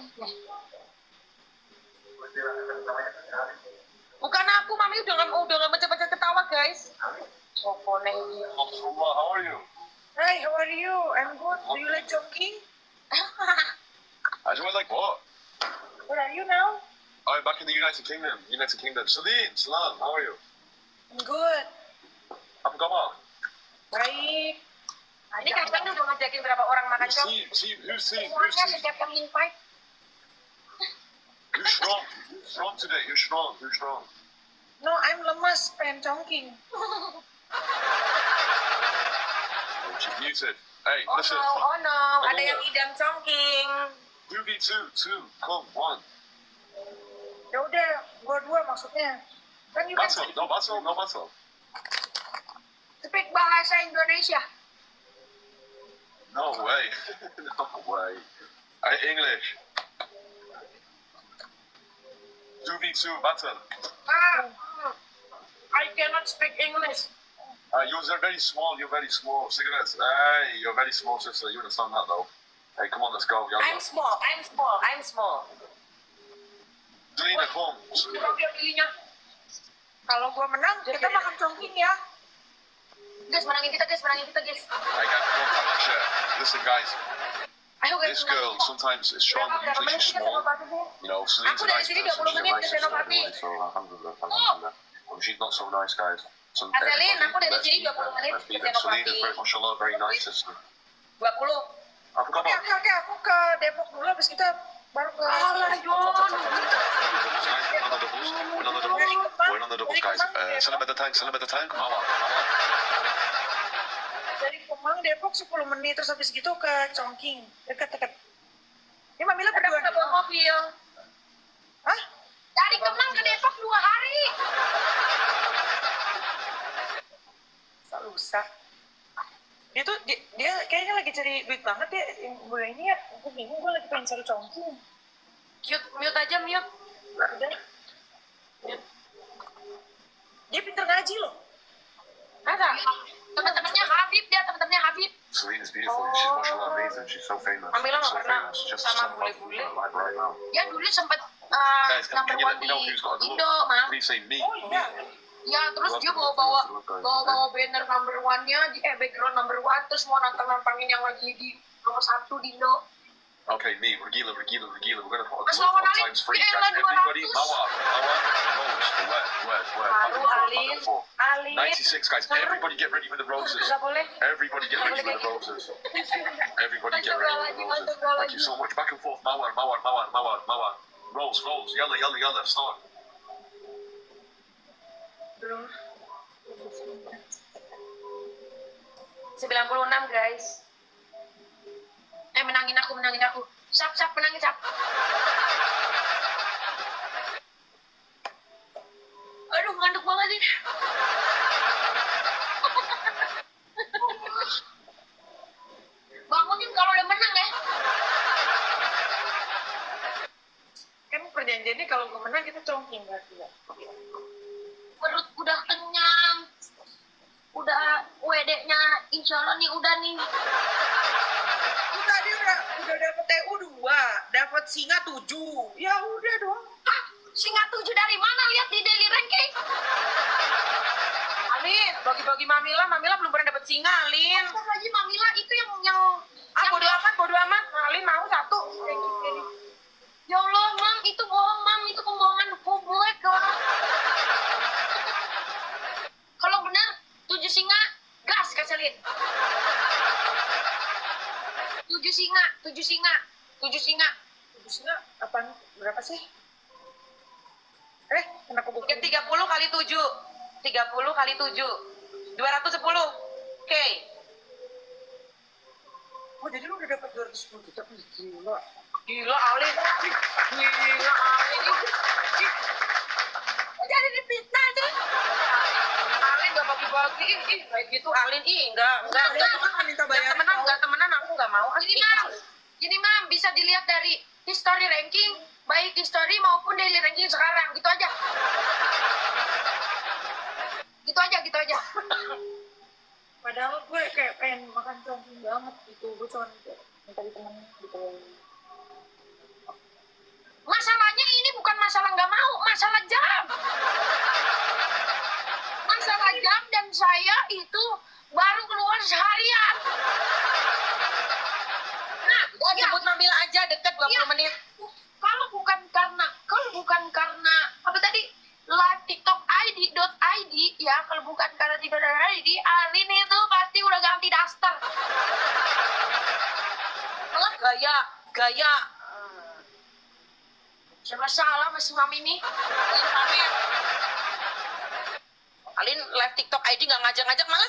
Bukan aku, Mami udah nggak baca-baca ketawa, guys. Sopone ini. How are you? Hi, how are you? I'm good. Do you like jogging? Do I like what? Where are you now? I'm back in the United Kingdom. Celine, Salam, how are you? I'm good. Apa kabar? Baik. Ini kapan udah ngajakin berapa orang makan cok? Who's Semuanya setiap yang invite. Who's strong? Who's strong today? Who's strong? No, I'm lemas, pengen chongking. Oh, she's muted. Hey, listen. Oh no, ada yang idam chongking. 2v2, come, 1. Ya udah, gua 2 maksudnya. Kan you can No battle. Speak bahasa Indonesia. No way. No way. English. 2v2 battle. I cannot speak English. You're very small. Cigarettes. Hey, you're very small, sister. You understand that, though. Hey, come on, let's go. I'm small. Selena, come. Dia pilihnya. Kalau gua menang, kita makan chongking ya. Guys, menangin kita guys. Hey, guys, don't tap my shirt. Listen, guys. Ayo guys. This girl sometimes is strong, but usually she's small. You know, Celine's Aku a dari nice sini person. 20 She's a menit nice ke sister Senopati. anyway, so alhamdulillah. She's not so nice, guys. So Aselin, aku dari let's sini beat 20 menit let's ke beat them. Celine is Senopati. very, mashallah, very nice sister. 20. Apa kabar? Oke, aku ke Depok dulu, habis kita baru ke... Alah, Jon. We're on the doubles, guys. Celebrate the tank. Mama. Dari Kemang, Depok 10 menit, terus habis gitu ke Chongqing. Dekat-dekat. Ini Mamila Ada berdua. udah bawa mobil. Hah? Dari Kemang ke Depok 2 hari. Lusa. Dia kayaknya lagi cari duit banget ya. Yang gue ini ya, gue bingung, gue lagi pengen cari Chongqing. Mute aja, mute. Udah. Dia pinter ngaji loh. Masa? Teman-temannya Habib. Celine is beautiful. She's mashallah amazing. She's so famous. Mamila nggak So pernah famous. Just sama so bule-bule. like right now. Dia dulu sempat Guys, can number you one let me know di who's got a Indo, look? Mam. Please say me. Oh iya. Ya, terus dia bawa banner number one-nya, background number one, terus mau nantangin yang lagi di nomor 1 di Indo. Okay, me, Regila. We're gonna put a Mas glove lawan on Alin, times 3, dia guys. lah Everybody, 200. Mawar, Rose, where? Baru Alin. 96, guys. Everybody get ready for the roses. Nggak boleh. Everybody get ready for the roses. Everybody get ready for the roses. Thank you so much. Back and forth, Mawar. Rose, yalla, start. Belum. 96 guys. Menangin aku. Sap, menangin sap. Aduh, ngantuk banget ini. Bangunin kalau udah menang ya. Kan perjanjiannya kalau gue menang kita Chongqing berarti ya. Perut udah kenyang. Udah WD-nya insya Allah nih udah nih. Tadi udah Udah dapet TU 2, dapet singa 7. Ya udah dong. Hah? Singa 7 dari mana? Lihat di daily ranking. Alin, bagi-bagi Mamila belum pernah dapet singa, Alin. Lagi Mamila itu yang Bodo amat. Alin mau 1. Ya Allah, Mam, itu bohong, Mam. Itu pembohongan publik, Kalau benar 7 singa, gas Kak Selin. 7 singa. 7 singa apaan? Berapa sih? Kenapa gue 30 kali 7. 30 kali 7. 210. Oke. Oh, jadi lu udah dapat 210 juta. Gila, Alin. Jadi dipitnah aja. Alin gak bagi-bagi. Kayak gitu, Alin. Enggak. Enggak temenan, aku gak mau. Gini, Mam, bisa dilihat dari history ranking, baik history maupun daily ranking sekarang. Gitu aja. Gitu aja. Padahal gue kayak pengen makan congking banget gitu. Gue cuma minta ditemenin gitu. Masalahnya ini bukan masalah nggak mau, masalah jam. Masalah jam dan saya itu baru keluar seharian. Nah, Jemput Mamila aja, deket 20 menit. Kalau bukan karena apa tadi? Live TikTok ID.id ya, kalau bukan karena ID, Alin itu pasti udah ganti daster. Malah gaya. Siapa salah masih Mam ini? Alin live TikTok ID nggak ngajak-ngajak, males,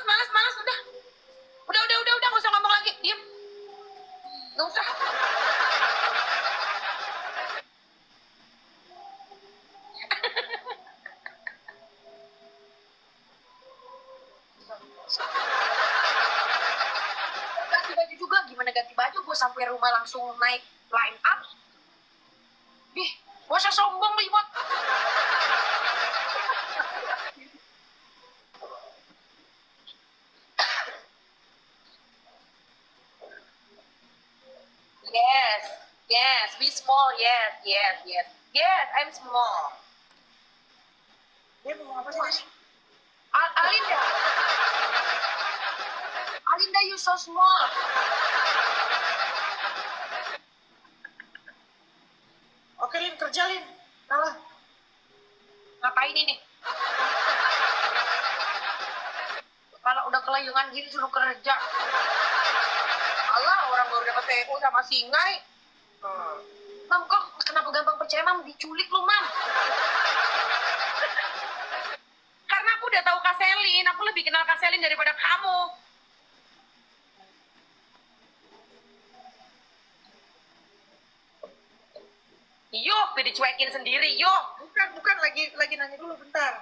udah, nggak usah ngomong lagi, diem, nggak usah. Ganti baju juga, gimana ganti baju? Gue sampai rumah langsung naik line up. Ih, gue usah sombong nih, Bot. Yes, be small, yes, I'm small. Dia mau apa sih? Alinda. Alinda, you so small. Oke, Lin, kerja, Lin. Kalah. Ngapain ini? Kalau udah kelayungan gini suruh kerja. Alah, orang baru dapat TU sama Singai. Mam, kok kenapa gampang percaya, Mam? Diculik lu, Mam. Karena aku udah tahu Kak Selin, aku lebih kenal Kak Selin daripada kamu. Yuk, udah dicuekin sendiri, yuk. Bukan, lagi nanya dulu bentar.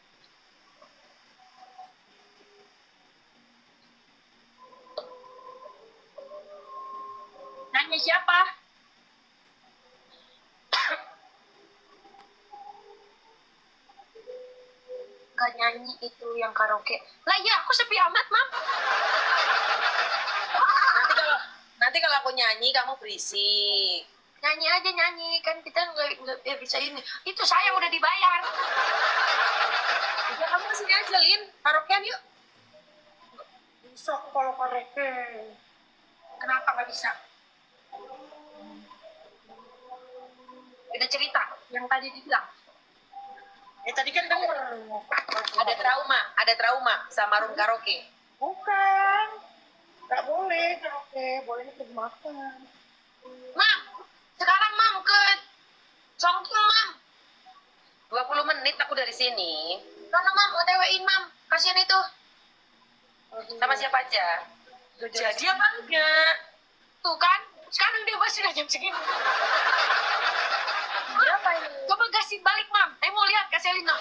Nanya siapa? Gak nyanyi itu yang karaoke. Lah iya, aku sepi amat, Mam. Nanti kalau aku nyanyi, kamu berisik. Nyanyi aja, nyanyi. Kan kita nggak bisa ini. Itu saya udah dibayar. Ya, kamu kesini aja, Lin. Karaokean yuk. Bisa kalau karaoke. Kenapa nggak bisa? Ada cerita yang tadi dibilang. Tadi kan denger. Ada trauma sama room karaoke. Bukan. Nggak boleh karaoke, bolehnya pergi makan. Mam, sekarang Mam ke Chongqing, Mam. 20 menit aku dari sini. Karena Mam, OTW-in Mam. Kasian itu. Sama siapa aja? Jadi apa enggak? Tuh kan, sekarang dia masih udah jam segini. Berapa ini? Coba kasih balik, Mam. Mau lihat Kak Selina.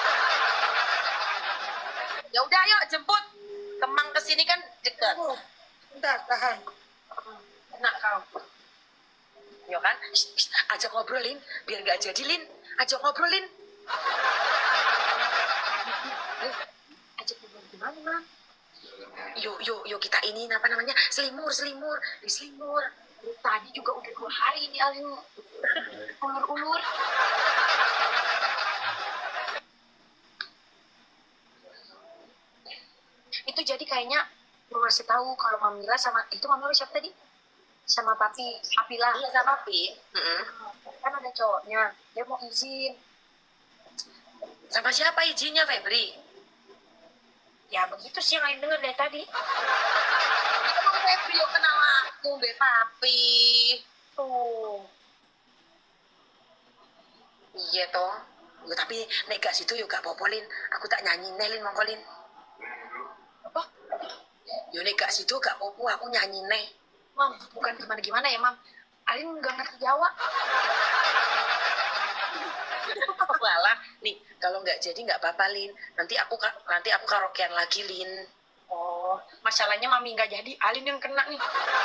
Ya udah, ayo jemput. Kemang kesini kan dekat. Bentar, tahan. Enak kau. Yo kan, ajak ngobrolin, biar nggak jadi, Lin. Ajak ngobrolin. Ajak ngobrol gimana, Mam? Yo, Yuk kita ini apa namanya? Selimur. Di selimur. Tadi juga udah 2 hari ini Alin ulur-ulur. Itu jadi kayaknya mau ngasih tahu kalau Mamila sama itu Mamila siapa tadi? Sama Papi, Papila. Iya sama Papi. Kan ada cowoknya, dia mau izin. Sama siapa izinnya, Febri? Ya begitu sih yang lain denger dari tadi. Emang Febri yang kenal aku, Be Papi. Tuh. Iya toh. Ya, tapi nek gak situ yo gak popolin. Aku tak nyanyi Nelin mongkolin. Apa? Yo nek gak situ gak popo aku nyanyi neh. Mam, bukan gimana-gimana ya, Mam. Alin nggak ngerti Jawa. Walah, nih kalau nggak jadi nggak apa-apa Lin. Nanti aku karaokean lagi Lin. Oh, masalahnya Mami nggak jadi, Alin yang kena nih.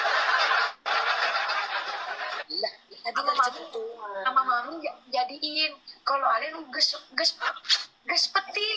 Lah, tadi Sama nggak Mami, dijemput. sama Mami jadiin. Kalau Alin ges peting.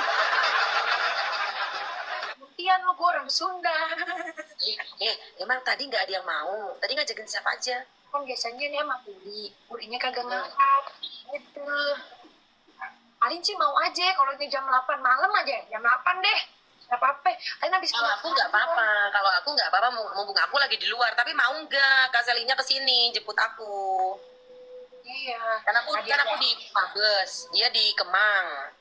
Buktian lo, gue orang Sunda. Emang tadi nggak ada yang mau. Tadi ngajakin siapa aja? Kan biasanya nih sama Urinya kagak ngangkat. Gitu. Alin sih mau aja kalau ini jam 8 malam aja. Jam 8 deh. Gak apa-apa. Alin habis Kalau aku nggak apa-apa. Kalau aku nggak apa-apa, mumpung aku lagi di luar. Tapi mau nggak Kak Selinya kesini jemput aku? Iya. Kan aku di Mabes, dia di Kemang.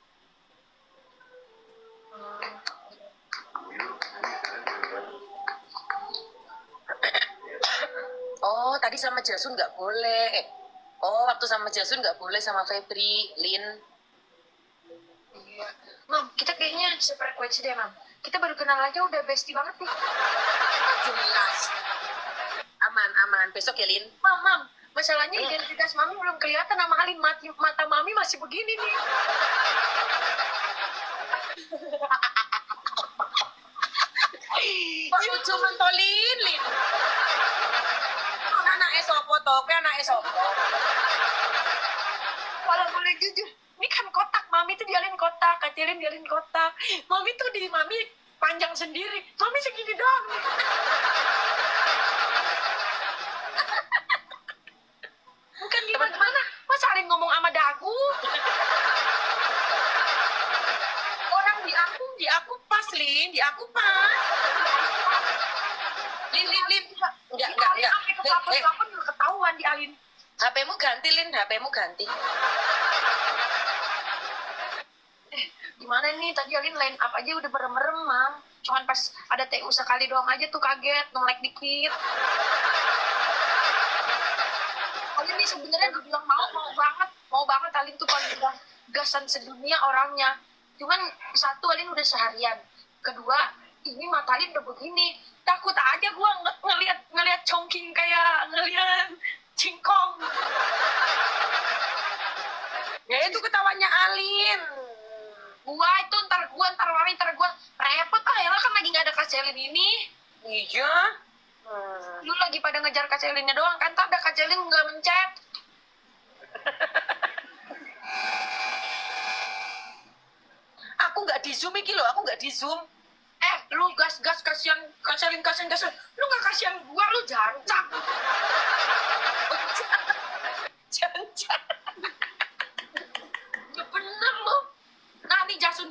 Oh, tadi sama Jasun nggak boleh. Oh, waktu sama Jasun nggak boleh sama Febri, Lin. Iya. Mam, kita kayaknya sefrekuensi deh, Mam. Kita baru kenal aja udah bestie banget nih. Jelas. Aman. Besok ya, Lin. Mam. Masalahnya identitas Mami belum kelihatan sama Alin. Mata Mami masih begini nih. Kok cuma tolin, Lin? Anak esopo toh, anak esopo. Kalau boleh jujur, ini kan kotak. Mami tuh dialin kotak, kecilin dialin kotak. Mami tuh di Mami panjang sendiri. Mami segini doang. Bukan gimana? Masa Alin ngomong sama dagu? Orang di aku pas, Lin. Di aku pas. Lin. Enggak. Kepapun juga ketahuan di Alin. HP-mu ganti, Lin. HP-mu ganti. Gimana nih, tadi Alin line up aja udah merem-merem, Mam. Cuman pas ada TU sekali doang aja tuh kaget, nge-like dikit. Alin nih sebenarnya dibilang mau banget Alin tuh paling gasan sedunia orangnya. Cuman satu, Alin udah seharian. Kedua, ini mata Alin udah begini. Takut aja gua ngelihat congking kayak ngelihat cingkong. Ya itu ketawanya Alin. Gua itu ntar Mami repot ya kan lagi nggak ada Kak Selin ini. Iya. Lu lagi pada ngejar Kak Selinnya doang kan, tak ada Kak Selin nggak mencet. Aku nggak di zoom iki loh, aku nggak di zoom. Lu gas kasihan Kak Selin. Lu nggak kasihan gua, lu jancak. Jancak. Ya bener lu. Nah nih Jasun.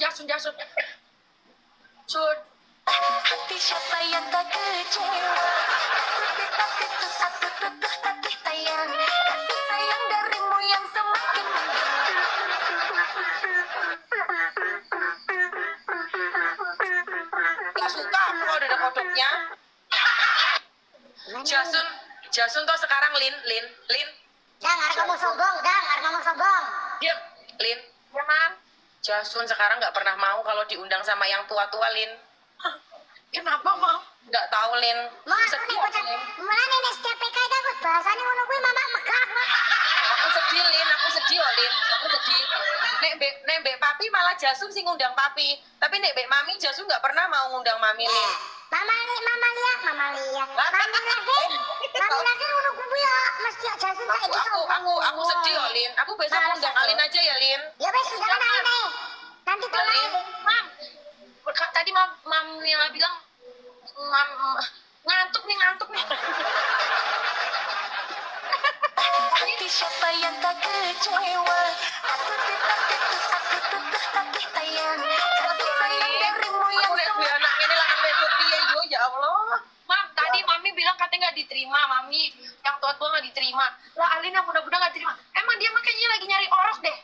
Sun. Hati siapa yang tak kecewa? Aku tutup hati tayang. Kasih sayang darimu yang semakin Gak suka aku kalau ada kodoknya. Jasun tuh sekarang Lin. Dang, harus ngomong sombong. Diam, Lin. Ya, Mam. Jasun sekarang nggak pernah mau kalau diundang sama yang tua-tua, Lin. Kenapa, Mam? Nggak tahu, Lin. Mau aku Sedih nih aku, kocak. Lin. Mulai nih setiap PK itu aku bahasanya ngono kuwi mama megah. Aku sedih, Lin. Aku sedih. Nek Mbak Papi malah Jasun sih ngundang Papi. Tapi Nek Mbak Mami Jasun nggak pernah mau ngundang Mami, Lin. Mama lihat. Mami lagi ngono kuwi ya mesti Jasun saiki sombong. Aku sedih, Lin. Aku besok ngundang Alin aja ya, Lin. Ya wes jangan Alin. Nanti tolong. Mam. Tadi Mam yang bilang ngantuk nih. Hati siapa yang tak kecewa? Aku tetap tapi tayang. Kasih sayang darimu yang Aku lihat gue anak ini lanang beduk piye yo, ya Allah. Mam, tadi Mami bilang katanya nggak diterima, Mami yang tua-tua nggak diterima. Lah Alina mudah-mudahan nggak diterima. Emang dia makanya lagi nyari orok deh.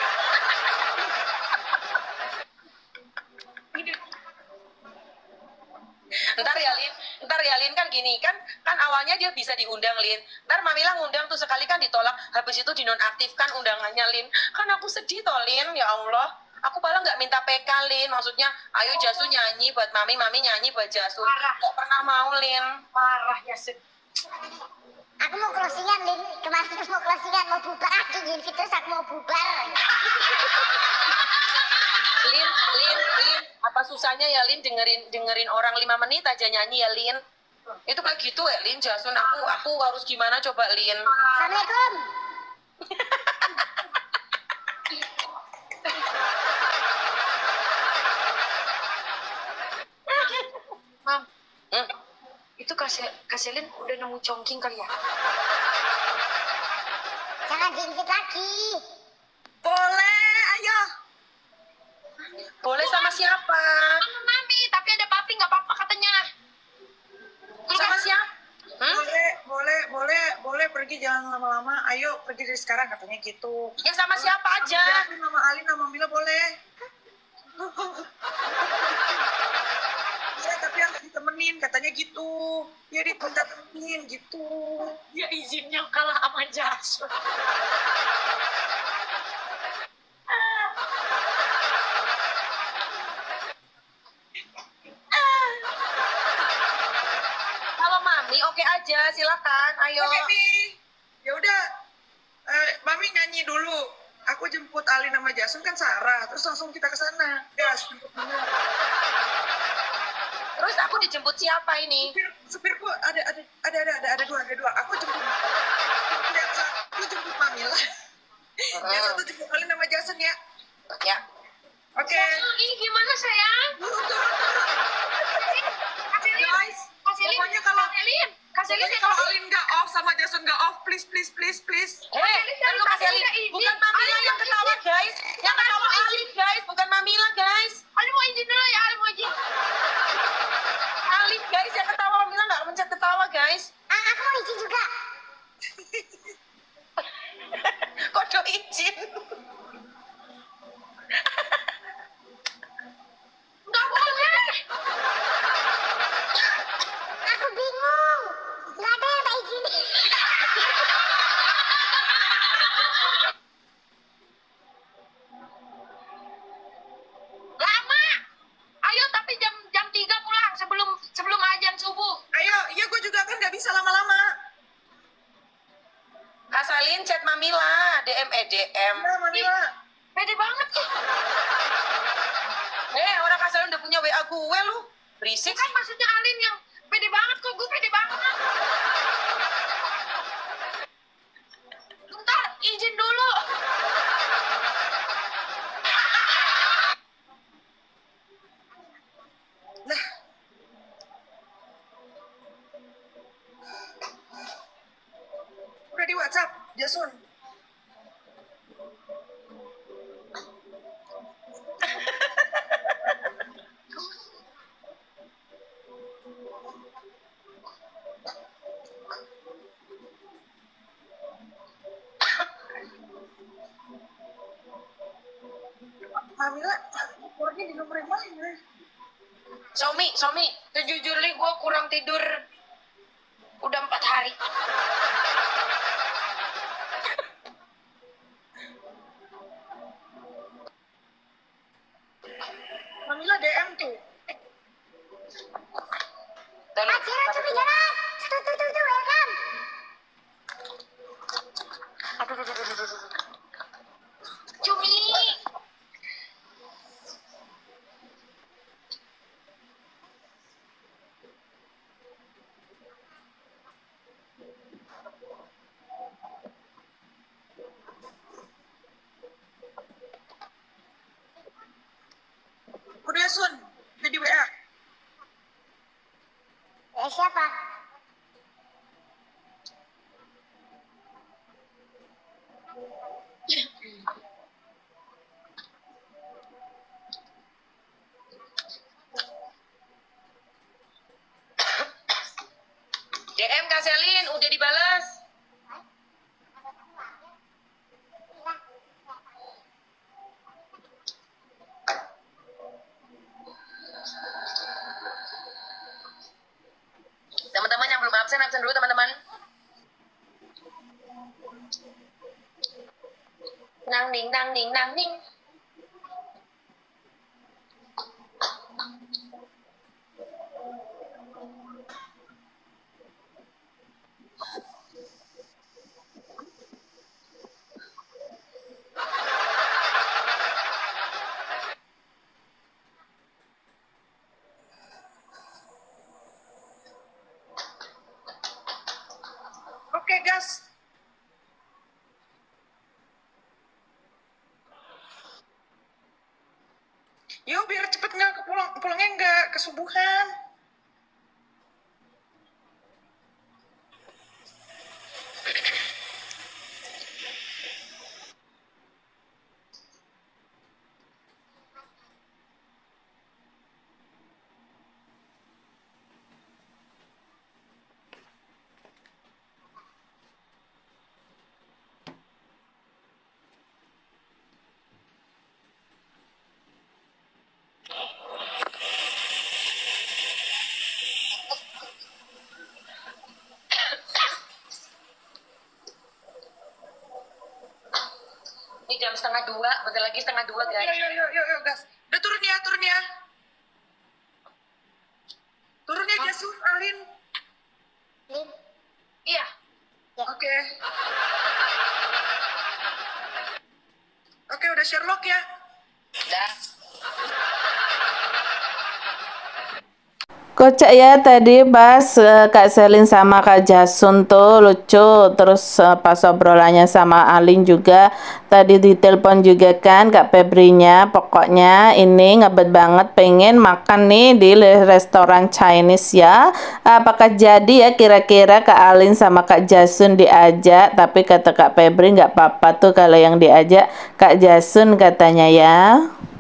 Ntar ya Lin kan gini kan awalnya dia bisa diundang Lin, ntar Mamila ngundang tuh sekali kan ditolak, habis itu dinonaktifkan undangannya Lin, kan aku sedih toh Lin, ya Allah, aku paling nggak minta PK Lin, maksudnya ayo Jasu nyanyi buat Mami nyanyi buat Jasu, nggak pernah mau Lin, Parah ya sih. Aku mau closingan, Lin. Kemarin terus mau closingan, mau bubar. Gini terus aku mau bubar. Lin, apa susahnya ya Lin dengerin orang 5 menit aja nyanyi ya Lin, itu kayak gitu ya Lin, Jasun aku harus gimana coba Lin. Assalamualaikum. Mam, itu Kaselin udah nemu congking kali ya? Jangan diinvite lagi. Boleh, ayo. Boleh sama siapa? Sama Mami, tapi ada papi nggak apa-apa katanya. Sama siapa? Boleh pergi, jangan lama-lama. Ayo pergi dari sekarang katanya gitu. Ya sama siapa aja? Nama Ali, nama Mila boleh. Ya tapi yang ditemenin katanya gitu. Ya diminta temenin gitu. Ya izinnya kalah sama Jason. Kalau Mami oke aja, silakan. Ayo. Oke nih. Ya udah. Mami nyanyi dulu. Aku jemput Ali nama Jason kan Sarah. Terus langsung kita ke sana. Gas, jemput Mila. Terus aku dijemput siapa ini? Supirku ada dua. Aku jemput yang satu jemput Mamila. Yang satu jemput Ali nama Jason ya. Ya. Oke. Ini gimana sayang? Turun. Guys, Kaselin, pokoknya kalau Kaselin ya kalau Alin nggak off sama Jason nggak off, please. Lalu Kaselin, bukan Mamila yang ketawa guys. Yang ketawa Ali guys, bukan Mamila guys. Ali mau izin dulu ya, Ali mau izin. Ali guys yang ketawa, Mamila nggak mencet ketawa guys. Aku mau izin juga. Kode izin. Nggak boleh. Aku bingung. Nggak ada yang tak izinin. Lama. Ayo tapi jam 3 pulang sebelum azan subuh. Ayo, iya gue juga kan nggak bisa lama-lama. Kasalin chat Mamila, DM. Nah, Mamila. Pede banget ya. Orang Kasalin udah punya WA gue lu. Berisik. Kan maksudnya Alin yang pede banget kok, gue pede banget. Bentar, izin dulu. Nah. Udah di WhatsApp, Jason. Mamila, nomornya di nomor yang mana? Somi, sejujurnya gue kurang tidur udah 4 hari. Mamila DM tuh. Jero, Cumi jalan. Tuh, welcome. Aduh. Cumi. Udah Sun, udah Kak Selin, udah dibalas. Teman-teman yang belum absen dulu teman-teman. Nang ning nang ning nang ning. Oke, gas. Yuk, biar cepet nggak pulangnya nggak kesubuhan. Ini jam 1:30, bentar lagi 1:30 guys. Yuk, gas. Udah turun ya. Turun ya, Jasun, Alin. Iya. Oke. Oke, udah Sherlock ya. Dah. Kocak ya tadi pas Kak Selin sama Kak Jasun tuh lucu. Terus pas obrolannya sama Alin juga tadi ditelepon juga kan Kak Febrinya. Pokoknya ini ngebet banget pengen makan nih di restoran Chinese ya. Apakah jadi ya kira-kira Kak Alin sama Kak Jasun diajak? Tapi kata Kak Febri nggak apa-apa tuh kalau yang diajak Kak Jasun katanya ya.